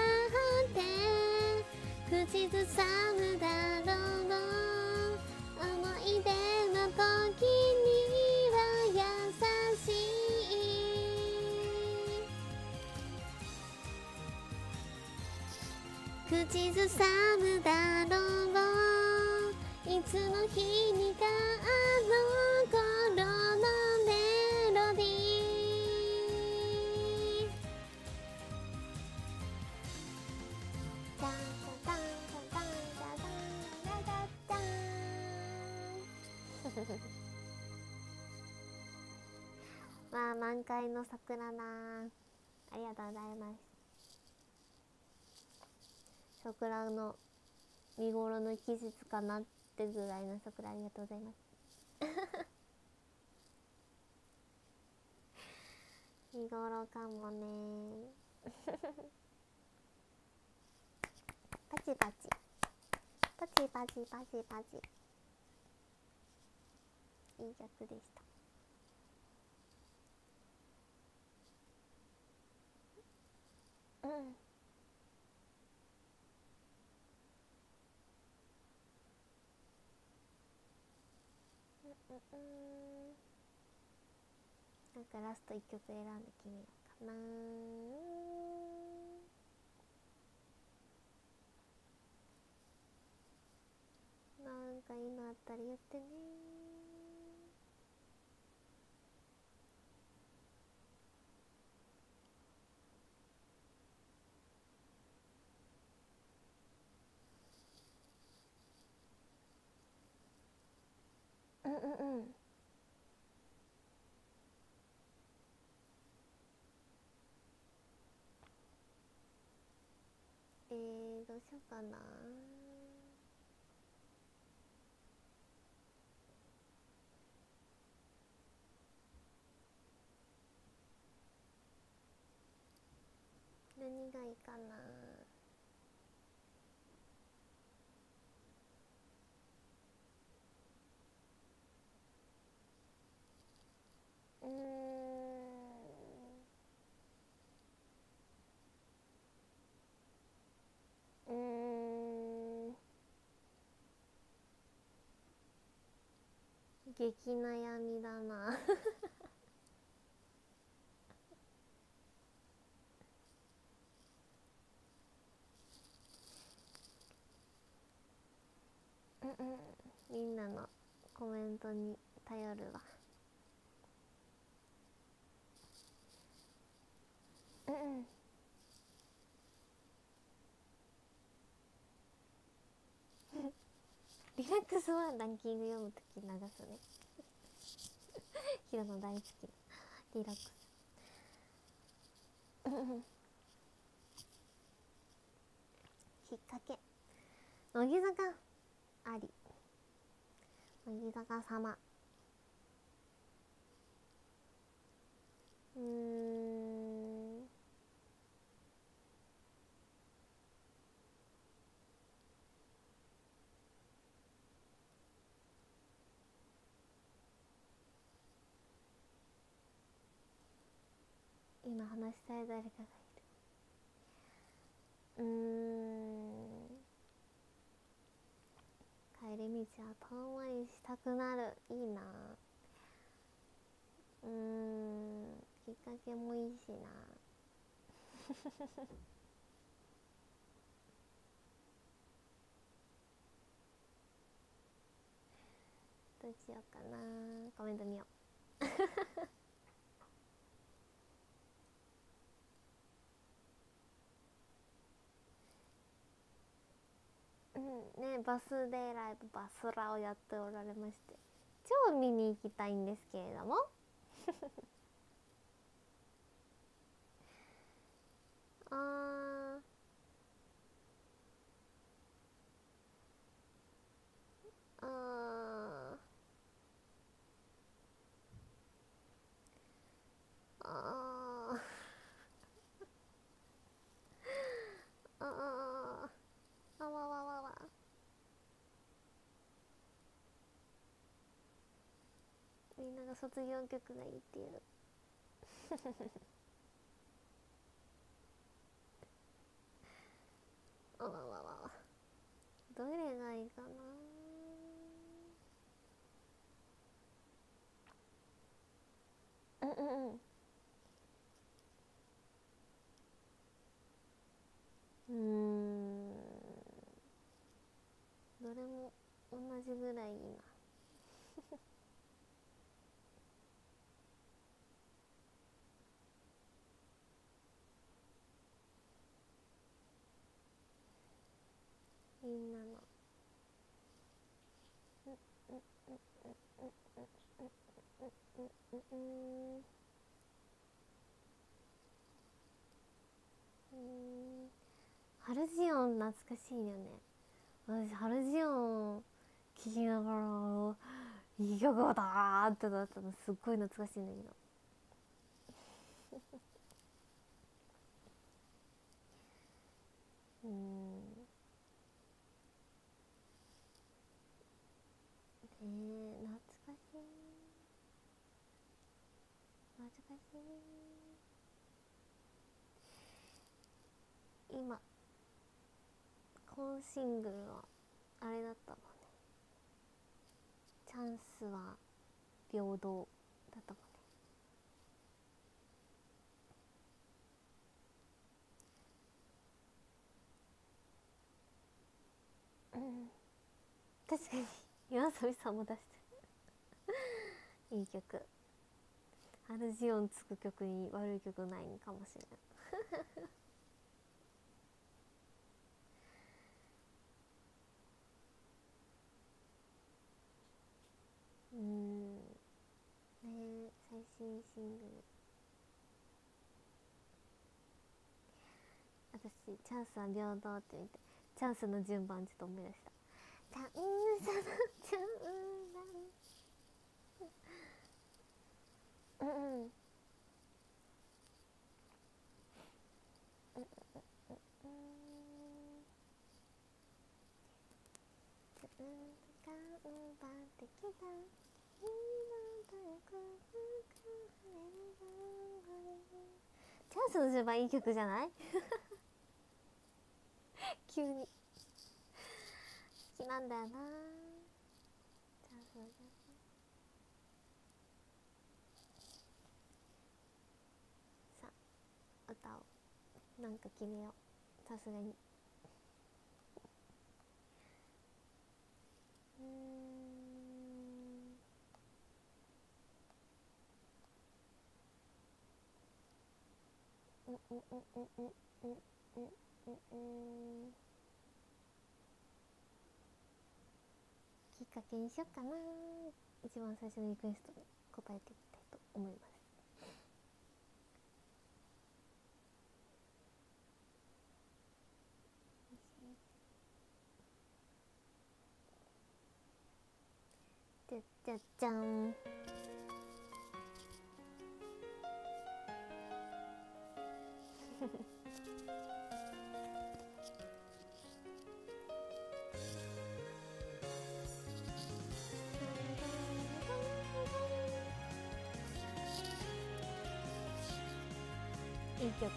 って口ずさむだろう。思い出の時には優しい口ずさむだろう。いつの日にかあの頃のメロディー。ダンダンダンダンダンダンダンダンまあ満開の桜な、ありがとうございます。桜の見頃の季節かなってぐらいの桜、ありがとうございます見頃かもねパチパチパチパチパチパチ、いい曲でした。うんうんうん、 なんかラストいっきょく選んで決めようかな。なんかいいのあったら言ってね。うんうんうん。えー、どうしようかな。何がいいかな。うーんうーん激悩みだな。うんうん、みんなのコメントに頼るわ。うんうん。リラックスはランキング読むとき流すね。ヒロの大好きなリラックス。うんうん。きっかけ、乃木坂あり、乃木坂様。うーん今話したい誰かがいる。うーん帰り道は遠回りしたくなる。いいな。うーんきっかけもいいしな。どうしようかな。コメント見よう。うんね、バスデーライブバスラをやっておられまして、超見に行きたいんですけれども。あーあーあーあああわわわわ。みんなが卒業曲がいいっていう。あわわわわ。どれがいいかな。うんうんうん。うーんどれも同じぐらいいいな。みんなのうんうんハルジオン懐かしいよね。私ハルジオン聴きながらいい曲だーってなったのすっごい懐かしいんだけど。うーんねえ懐かしい懐かしい。今今シングルはあれだったもんね。チャンスは平等だったもんね。 確かに岩佐美さんも出してるいい曲。アルジオンつく曲に悪い曲ないんかもしれないうーんね、最新シングル、私チャンスは平等って見て、チャンスの順番ちょっと思い出した。チャンスの順番うんうんチャンスの順番いい曲じゃない急に好きなんだよな。チャンスの順番、さあ歌をなんか決めよう、さすがに。うーんうんうんうんうんうんうんうんうんきっかけにしよっかな。一番最初のリクエストに答えていきたいと思います。じゃじゃじゃんいい曲。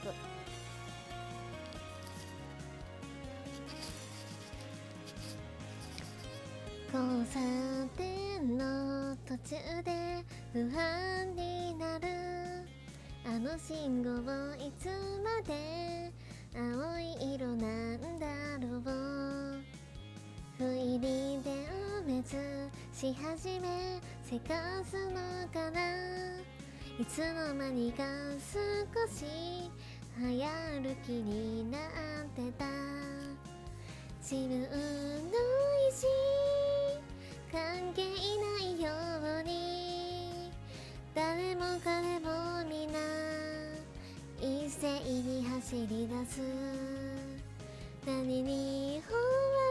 交差点の途中で不安になる、あの信号いつまで青い色なんだろう、不意に点滅し始めせかすのかな、いつの間にか少し早歩きになってた、自分の意志関係ないように誰も彼も皆一斉に走り出す、何に追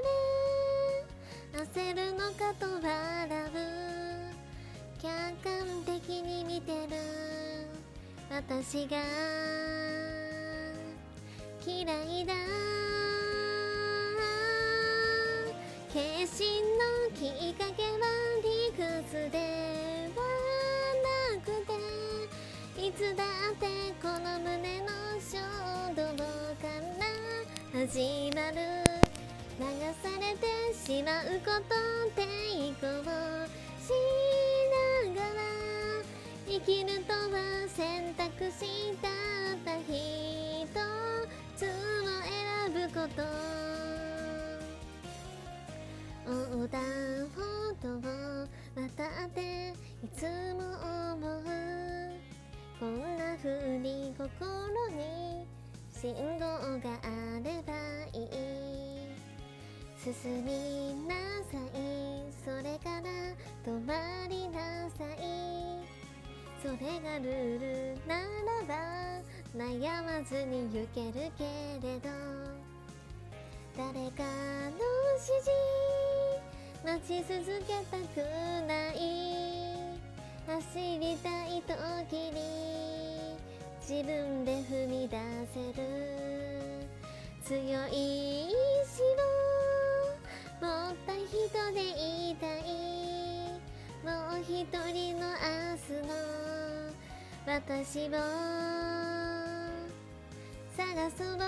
われ焦るのかと笑う、客観的に見てる私が嫌いだ、決心のきっかけは理屈ではなくて、いつだってこの胸の衝動から始まる、流されてしまうこと抵抗しながら生きるとは選択肢だった一つを選ぶこと、横断歩道を渡っていつも思う、こんな風に心に信号があればいい、進みなさいそれから止まりなさい、それがルールならば悩まずに行けるけれど、誰かの指示待ち続けたくない、走りたい時に自分で踏み出せる強い意志を持った人でいたい、もう一人の明日の私を探そう、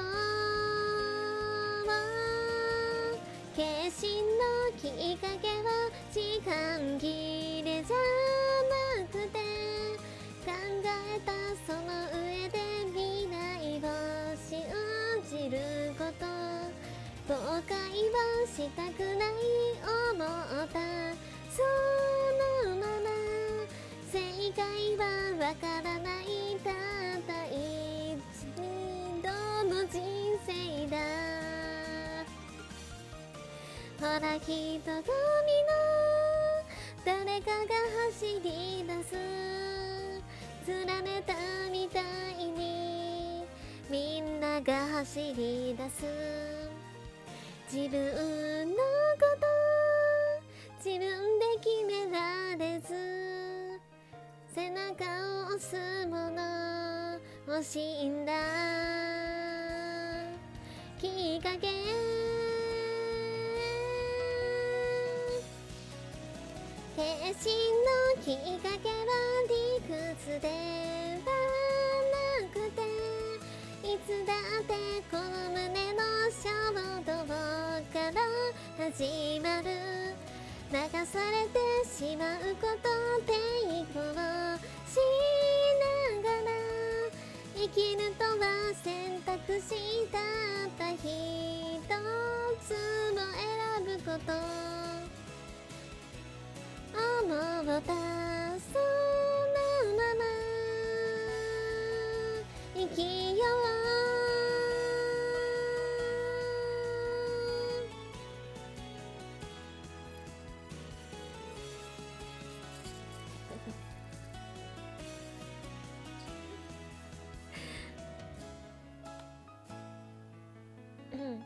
決心のきっかけは時間切れじゃなくて、考えたその上で未来を信じること、後悔はしたくない思ったそのまま正解はわからないたった一度の人生だほら人混みの誰かが走り出す連ねたみたいにみんなが走り出す自分のこと自分で決められず背中を押すもの欲しいんだきっかけ決心のきっかけは理屈ではなくていつだってこの胸の衝動から始まる流されてしまうこと抵抗しながら生きるとは選択したった一つも選ぶこと思ったそのまま生きよううん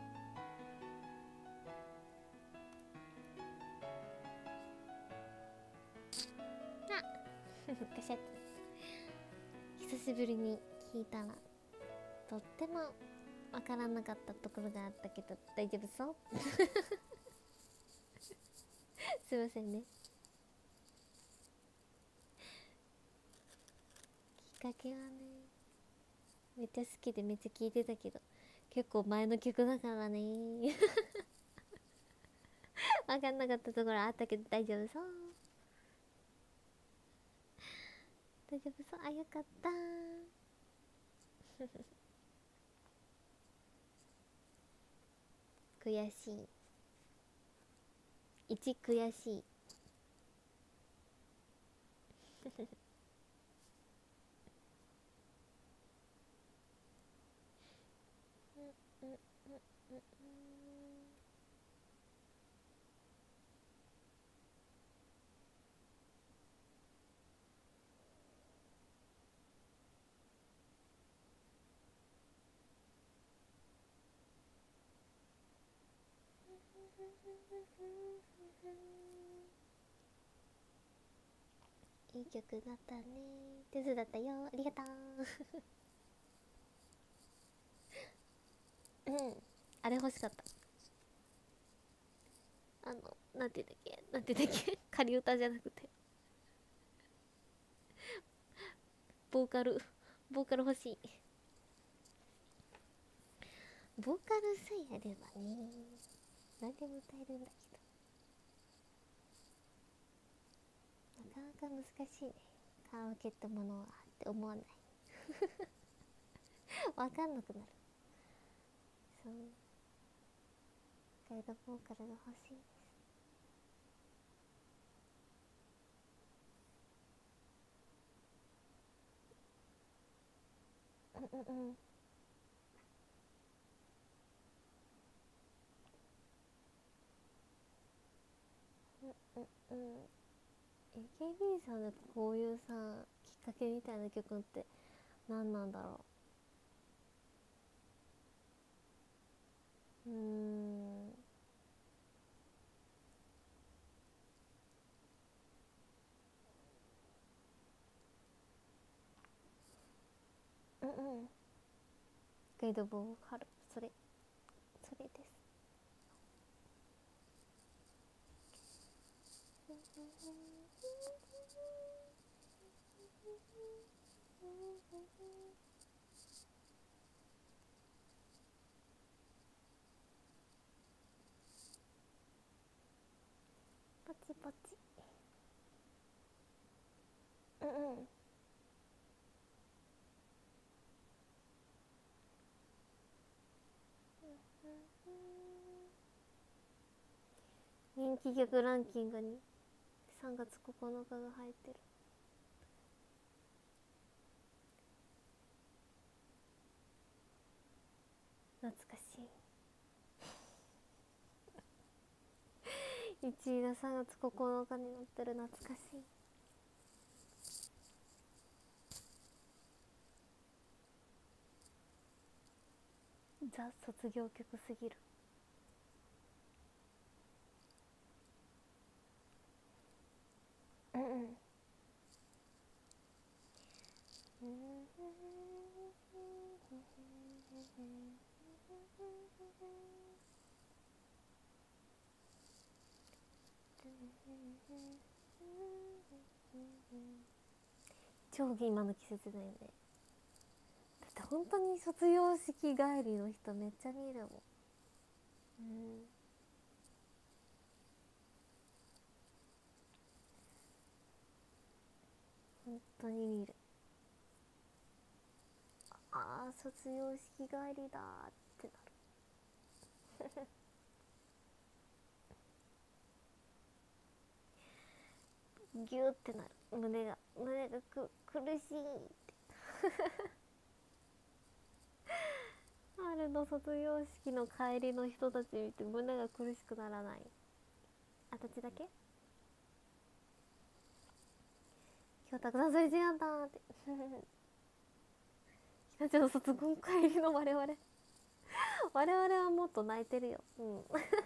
カシャッと久しぶりに聞いたらとってもわからなかったところがあったけど大丈夫そうすいませんねきっかけはねめっちゃ好きでめっちゃ聴いてたけど結構前の曲だからねわかんなかったところあったけど大丈夫そう大丈夫そうあよかった悔しい一悔しいいい曲だったね手伝ったよありがとううんあれ欲しかったあのなんて言うんだっけなんて言うんだっけ仮歌じゃなくてボーカルボーカル欲しいボーカルさえあればね何でも歌えるんだけどなかなか難しいねカラオケってものはって思わないわかんなくなるそうガイドボーカルが欲しいですうんうんうんうんうん エーケービー さんのこういうさきっかけみたいな曲って何なんだろううーんうんうんガイドボーカルそれそれですポチポチうんうん人気曲ランキングにさんがつここのかが入ってる。懐かしいいちいがさんがつここのかになってる。懐かしい。ザ卒業曲すぎる。うんうん超今の季節だよね。だって本当に卒業式帰りの人めっちゃ見るもん。うん本当に見る。ああ卒業式帰りだってなるギューってなる。胸が胸がく苦しいって春の卒業式の帰りの人たち見て胸が苦しくならない？あたちだけ？今日たくさんすれ違ったってひなちゃんの卒業帰りの我々我々はもっと泣いてるよ。うん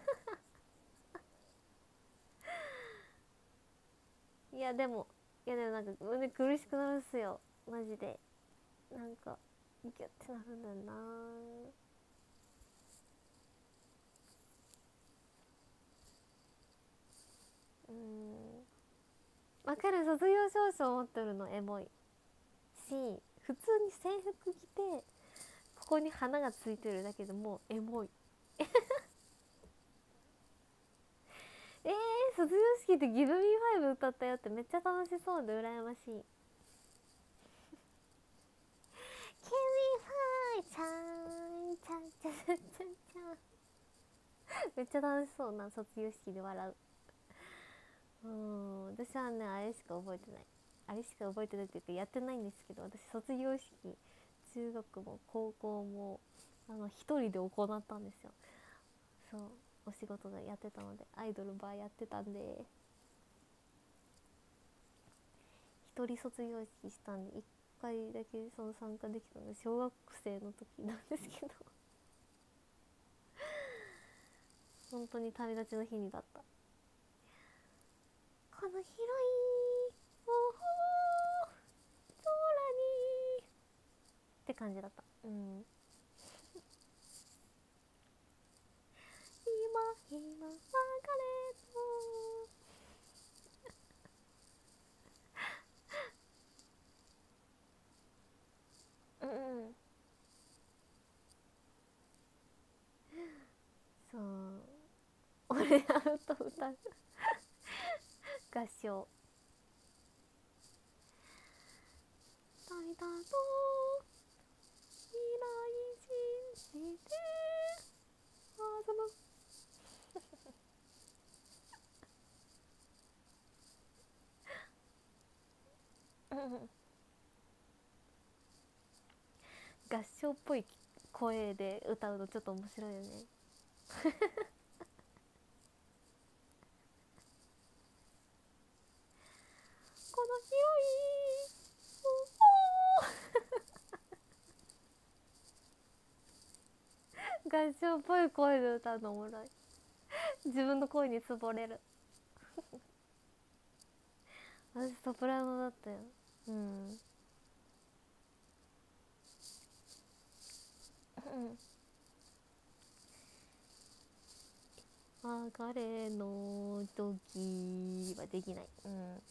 いやでもいやでもなんか胸苦しくなるっすよマジで。なんかギュッてなるんだよな。うんわかる。卒業証書持ってるのエモいし、普通に制服着てここに花がついてるだけでもうエモいえー、卒業式でギブミーファイブ歌ったよってめっちゃ楽しそうで羨ましい。ギブミーファイブちゃんちゃんちゃんちゃんちゃんめっちゃ楽しそうな卒業式で笑う。うん私はねあれしか覚えてない。あれしか覚えてないっていうかやってないんですけど、私卒業式中学も高校もあの一人で行ったんですよ。そうお仕事でやってたのでアイドルバーやってたんで一人卒業式したんでいっかいだけその参加できたので小学生の時なんですけど本当に旅立ちの日にだった。この広い空にって感じだった。うん今今別れとうんうんそう俺あると歌う合唱旅だと未来信じて弾む合唱っぽい声で歌うのちょっと面白いよねこの広い合唱っぽい声で歌うのおもろい。自分の声につぼれる私ソプラノだったよ。うん別れの時はできない。うん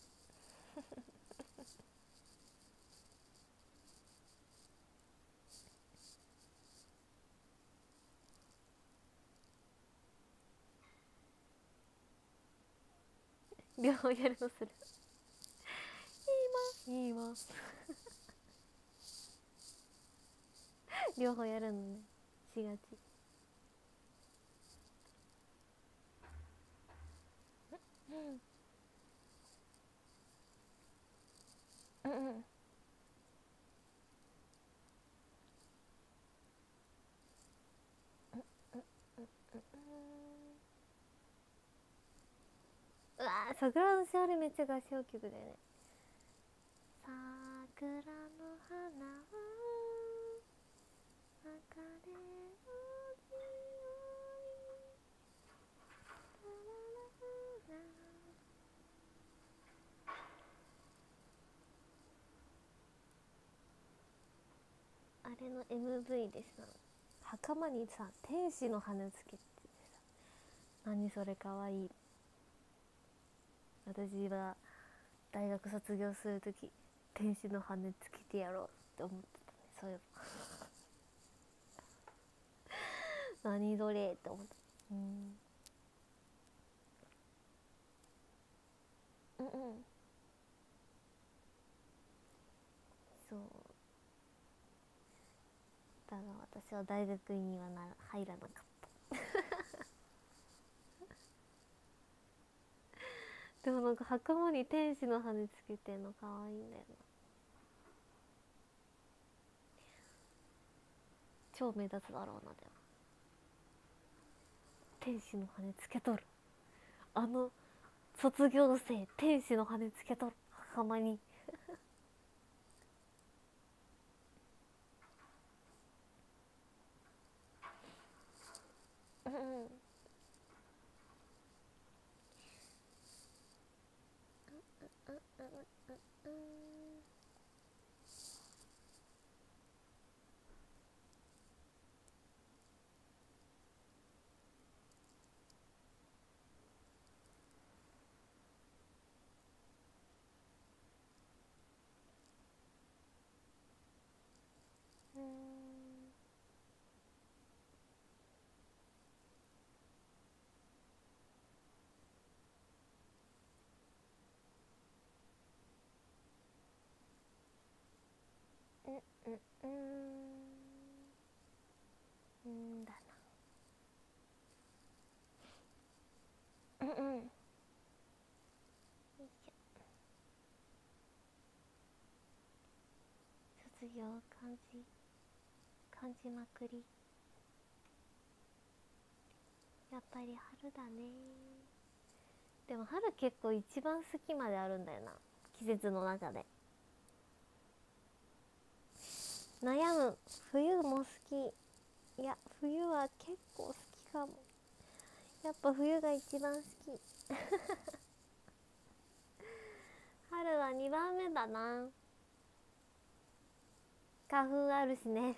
両方やるとする今今両方やるのねしがち。 うわー、桜のしおりめっちゃ合唱曲だよね。桜の花は別れの日あれの エムブイ でさ、袴にさ天使の羽つけてさ、何それかわいい。私は大学卒業するとき天使の羽つけてやろうって思ってたね、そういえば何それって思った。うんうんうん、そうだが私は大学にはな入らなかったでもなんか袴に天使の羽つけてんの可愛いんだよな。超目立つだろうな。でも天使の羽つけとる、あの卒業生天使の羽つけとる袴にうんうんうんうんうんだな。うんうん、よいしょ。卒業漢字漢字まくり、やっぱり春だね。でも春結構一番好きまであるんだよな、季節の中で。悩む。冬も好き。いや冬は結構好きかも。やっぱ冬が一番好き春はにばんめだな。花粉あるしね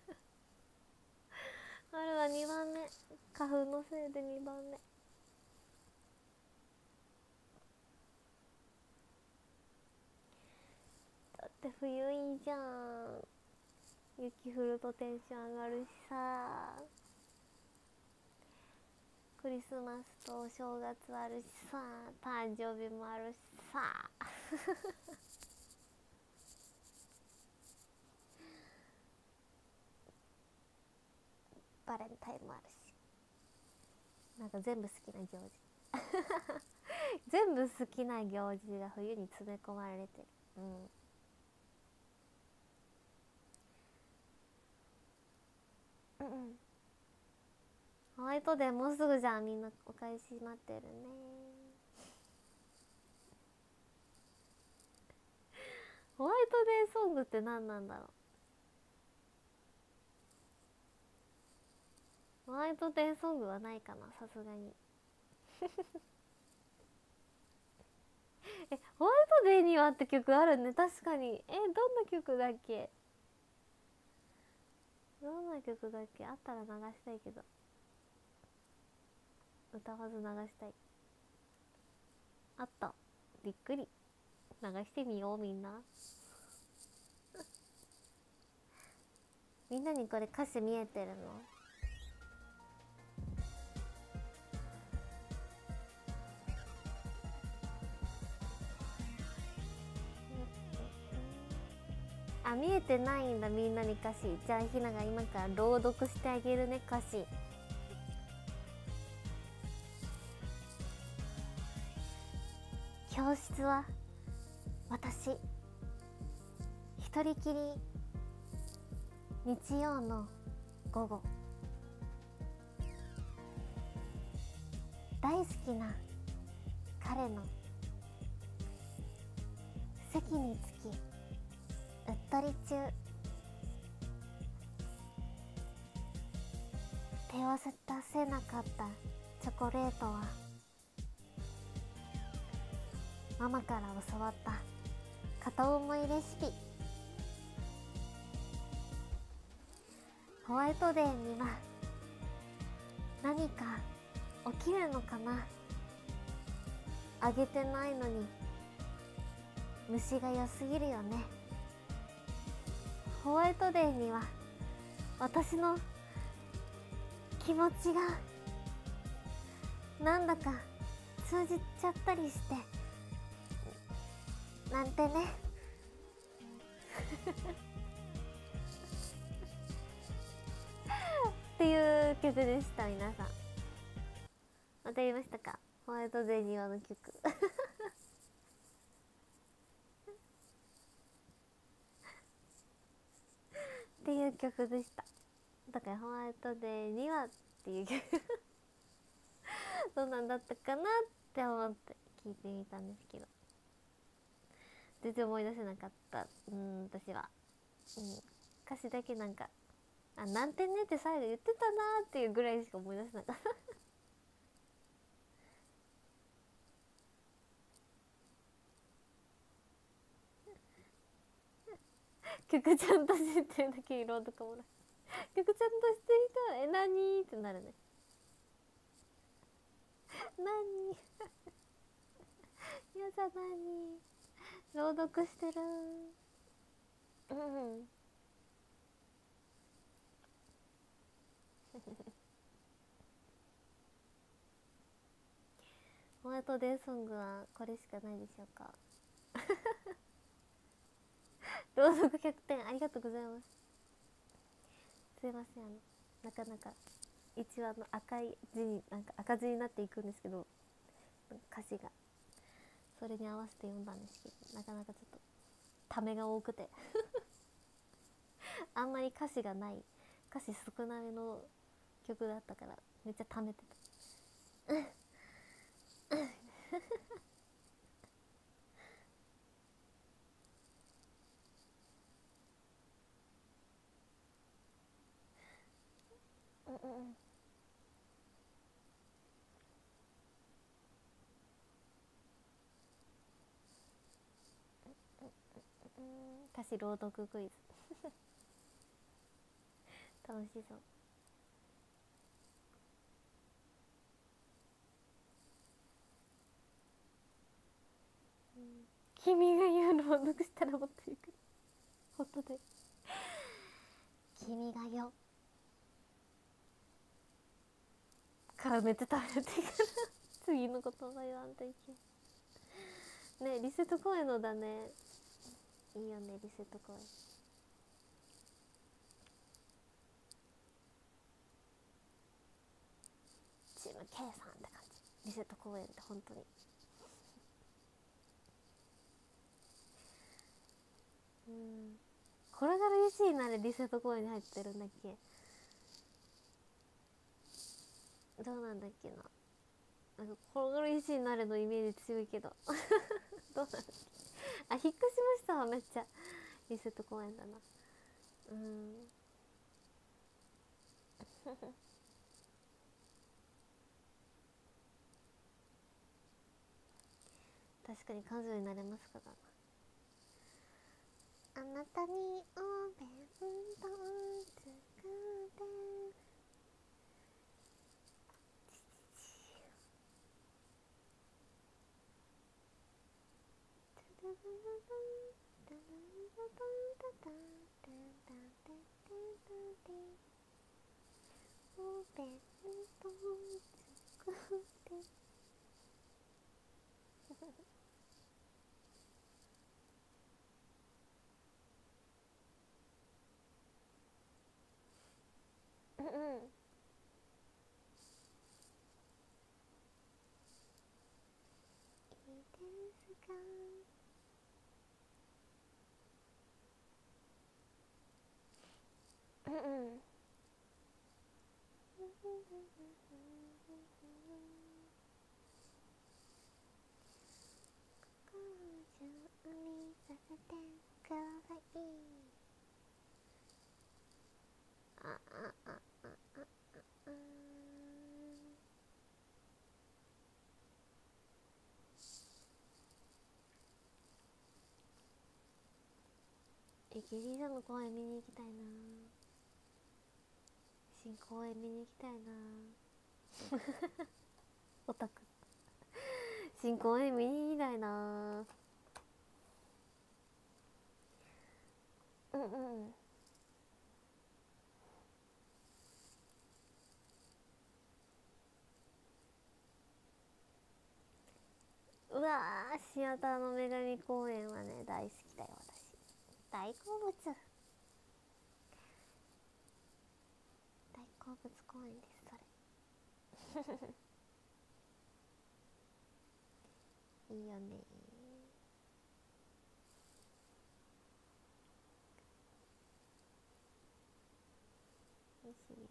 春はにばんめ、花粉のせいでにばんめ。だって冬いいじゃん。雪降るとテンション上がるしさ、クリスマスとお正月あるしさ、誕生日もあるしさバレンタインもあるし、なんか全部好きな行事全部好きな行事が冬に詰め込まれてる。うんうんうん、ホワイトデーもうすぐじゃん。みんなお返し待ってるね。ホワイトデーソングって何なんだろう。ホワイトデーソングはないかな、さすがにえ、ホワイトデーにはって曲あるね、確かに。え、どんな曲だっけ、どんな曲だっけ。あったら流したいけど歌わず流したい。あった、びっくり。流してみよう。みんなみんなにこれ歌詞見えてるの？あ、見えてないんだ、みんなに歌詞。じゃあひなが今から朗読してあげるね、歌詞。教室は私一人きり。日曜の午後、 大好きな彼の席につきうっとり中。手を出せなかったチョコレートはママから教わった片思いレシピ。ホワイトデーには何か起きるのかな。あげてないのに虫が良すぎるよね。ホワイトデーには私の気持ちがなんだか通じちゃったりしてなんてねっていう曲でした。皆さんわかりましたか？ホワイトデーにはの曲っていう曲でした。だからホワイトデーにはっていう曲どうなんだったかなって思って聞いてみたんですけど、全然思い出せなかった。うん私は、うん、歌詞だけなんかあなんてねって最後言ってたなーっていうぐらいしか思い出せなかった曲ちゃんとしてるだけ色とかもない曲ちゃんとしてる人はえ何ってなるね何やだ何朗読してるうんホワイトデーソングはこれしかないでしょうか朗読ひゃくてんありがとうございます。すいません、あのなかなかいちわの赤い字になんか赤字になっていくんですけど、歌詞がそれに合わせて読んだんですけど、なかなかちょっとためが多くてあんまり歌詞がない歌詞少なめの曲だったからめっちゃためてたうんうん歌詞朗読クイズ楽しそう。うん、君が言う朗読したらもっといく本当で君がよからめっちゃ食べてから次の言葉言わんといけね。リセット公演のだね、いいよねリセット公演。チーム K さんって感じ。リセット公演って本当にうん、これから石になるリセット公演に入ってるんだっけ。どうなんだっけな。なんかこれから石になるのイメージ強いけどどうなんだっけ。あ、引っ越しましたわ。めっちゃリセット公演だな。うん確かに彼女になれますかだな。あなたにお弁当作ってお弁当作ってうんうんいいですか。うんうんてください。あああああああえ、ゲリラの公演見に行きたいな。新公演見に行きたいな。オタク新公演見に行きたいな。うんうん。うわー、シアターの女神公園はね大好きだよ。私大好物大好物公園です。それいいよね。よしよし。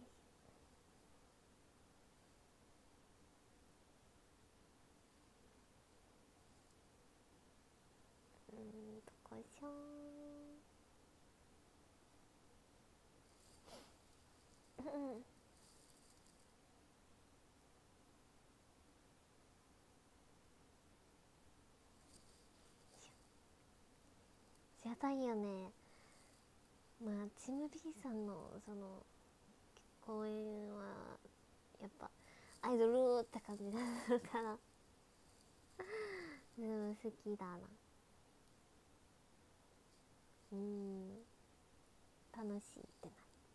うーんとこいしょー。うん。シアターいいよね。まあチム B さんのその公演はやっぱアイドルって感じになるからでも好きだな。うーん楽しいってな。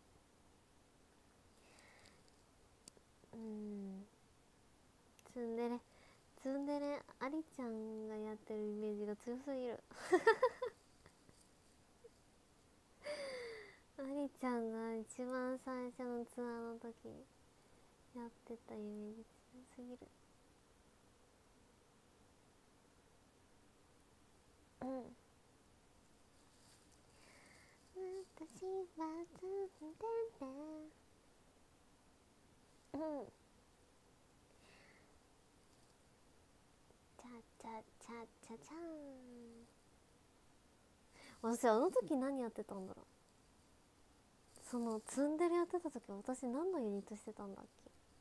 うーんツンデレツンデレアリちゃんがやってるイメージが強すぎるアリちゃんが一番最初のツアーの時やってたイメージ強すぎる。うん。私はツンデレ。うん。チャチャチャチャチャーン。私あの時何やってたんだろう。そのツンデレやってた時私何のユニットしてたんだっ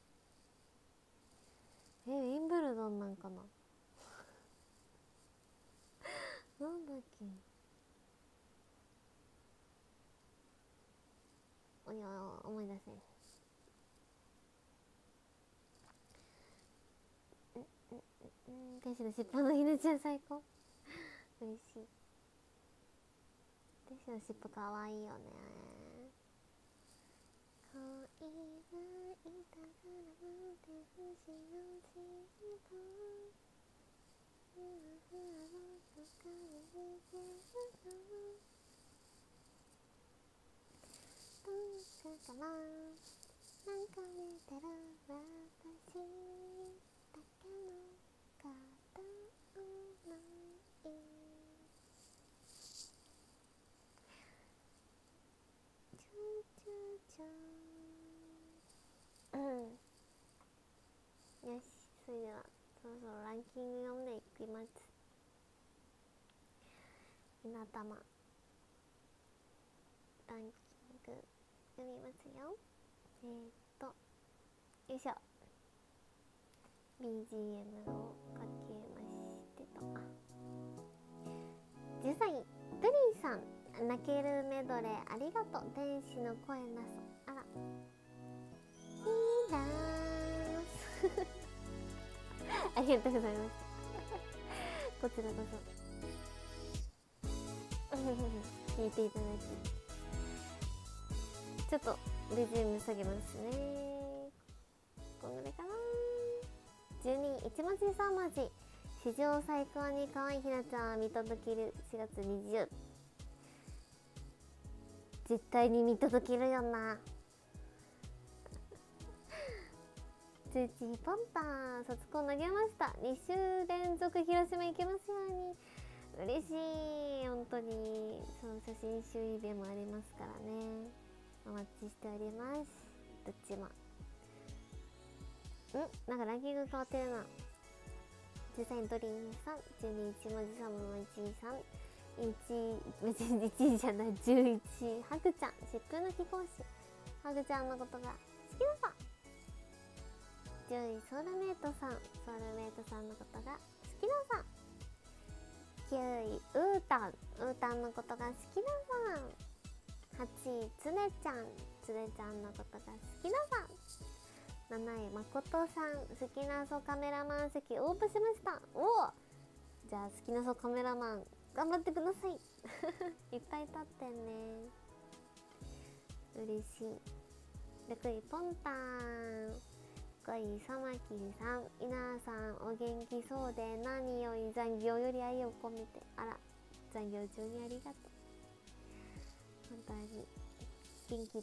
け。えウィンブルドンなんかななんだっけ。おや思い出せん。うん、天使の尻尾の犬ちゃん最高嬉しい。天使の尻尾かわいいよね。恋はいたずらなんて不思議な尻尾ふわふわのとかに似てるのどうしたかな。なんか見てる私だけの片思いチュチュチュうんよし。それではそろそろランキング読んでいきます。ひなたまランキング読みますよ。えー、っとよいしょ ビージーエム をかけましてと。あじゅうさんいプリンさん泣けるメドレーありがとう。天使の声なそあらいいなーありがとうございますこちらこそ聞いていただきちょっと ビージーエム 下げますね。こんぐらいかな。じゅうにい一文字三文字史上最高に可愛いひなちゃん見届けるしがつにじゅう絶対に見届けるよなじゅういちポンタン卒コン投げました。に週連続広島行けますように。嬉しい本当に。その写真集イベもありますからね。お待ちしております。どっちもんなんかランキング変わってるな。じゅうさんいドリームさん、じゅうにい一文字さんのいちいさん、 いちい別にいちいじゃないじゅういちいハグちゃん疾風の貴公子ハグちゃんのことが好きなさ。じゅういソウルメイトさんソウルメイトさんのことが好きなさ。きゅういウータンウータンのことが好きなさ。はちいつねちゃんつねちゃんのことが好きなさ。なないまことさん好きなそうカメラマン席応募しました。おおじゃあ好きなそうカメラマン頑張ってくださいいっぱい撮ってね嬉しい。ろくいポンタンごいサマキーさん皆さんお元気そうで何より残業より愛を込めてあら残業中にありがとう本当に元気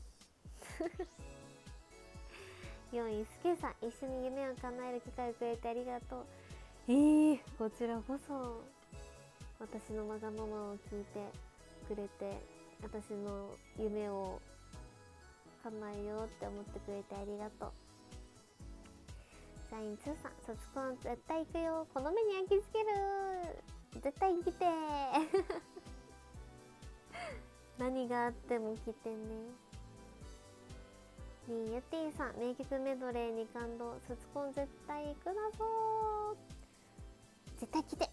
ですよんいスケさん一緒に夢を叶える機会をくれてありがとう。えー、こちらこそ私のわがままを聞いてくれて私の夢を叶えようって思ってくれてありがとう。サインツーさん卒コン絶対行くよこの目に焼き付ける絶対来て何があっても来てね。にゆってぃさん名曲メドレーに感動卒コン絶対行くだぞ絶対来ていっ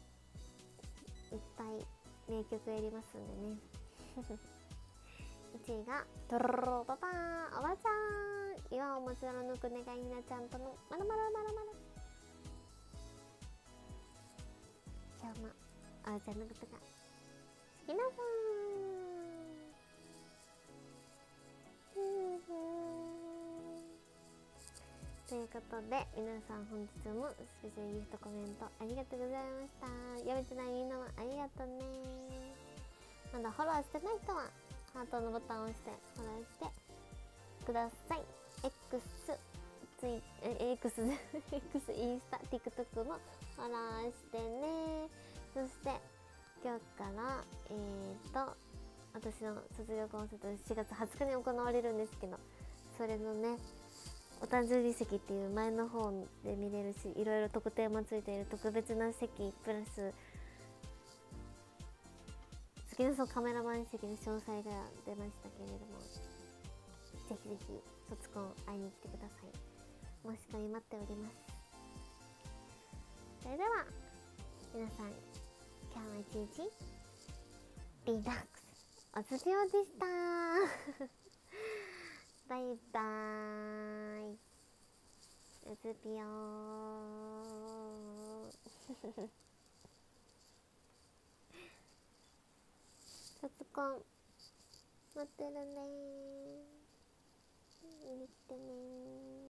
ぱい名曲やりますんでねいちいがトロロロパパーンおばちゃん岩をもちろん抜くねがひなちゃんとのまるまるまるまる今日もおばちゃんのことが好きなさーということで皆さん本日もスペシャルギフトコメントありがとうございました。読めてないみんなもありがとうね。まだフォローしてない人はハートのボタンを押してフォローしてください。 X ツイえ X, X インスタ TikTok もフォローしてね。そして今日からえーと私の卒業コンサートしがつはつかに行われるんですけどそれのねお誕生日席っていう前の方で見れるしいろいろ特典もついている特別な席プラス好きなそうカメラマン席の詳細が出ましたけれどもぜひぜひ卒コン会いに来てください。申し込み待っております。それでは皆さん今日も一日リラックスおつぴょうでしたバイバーイうつぴょー卒コン待ってるねー見に来てねー。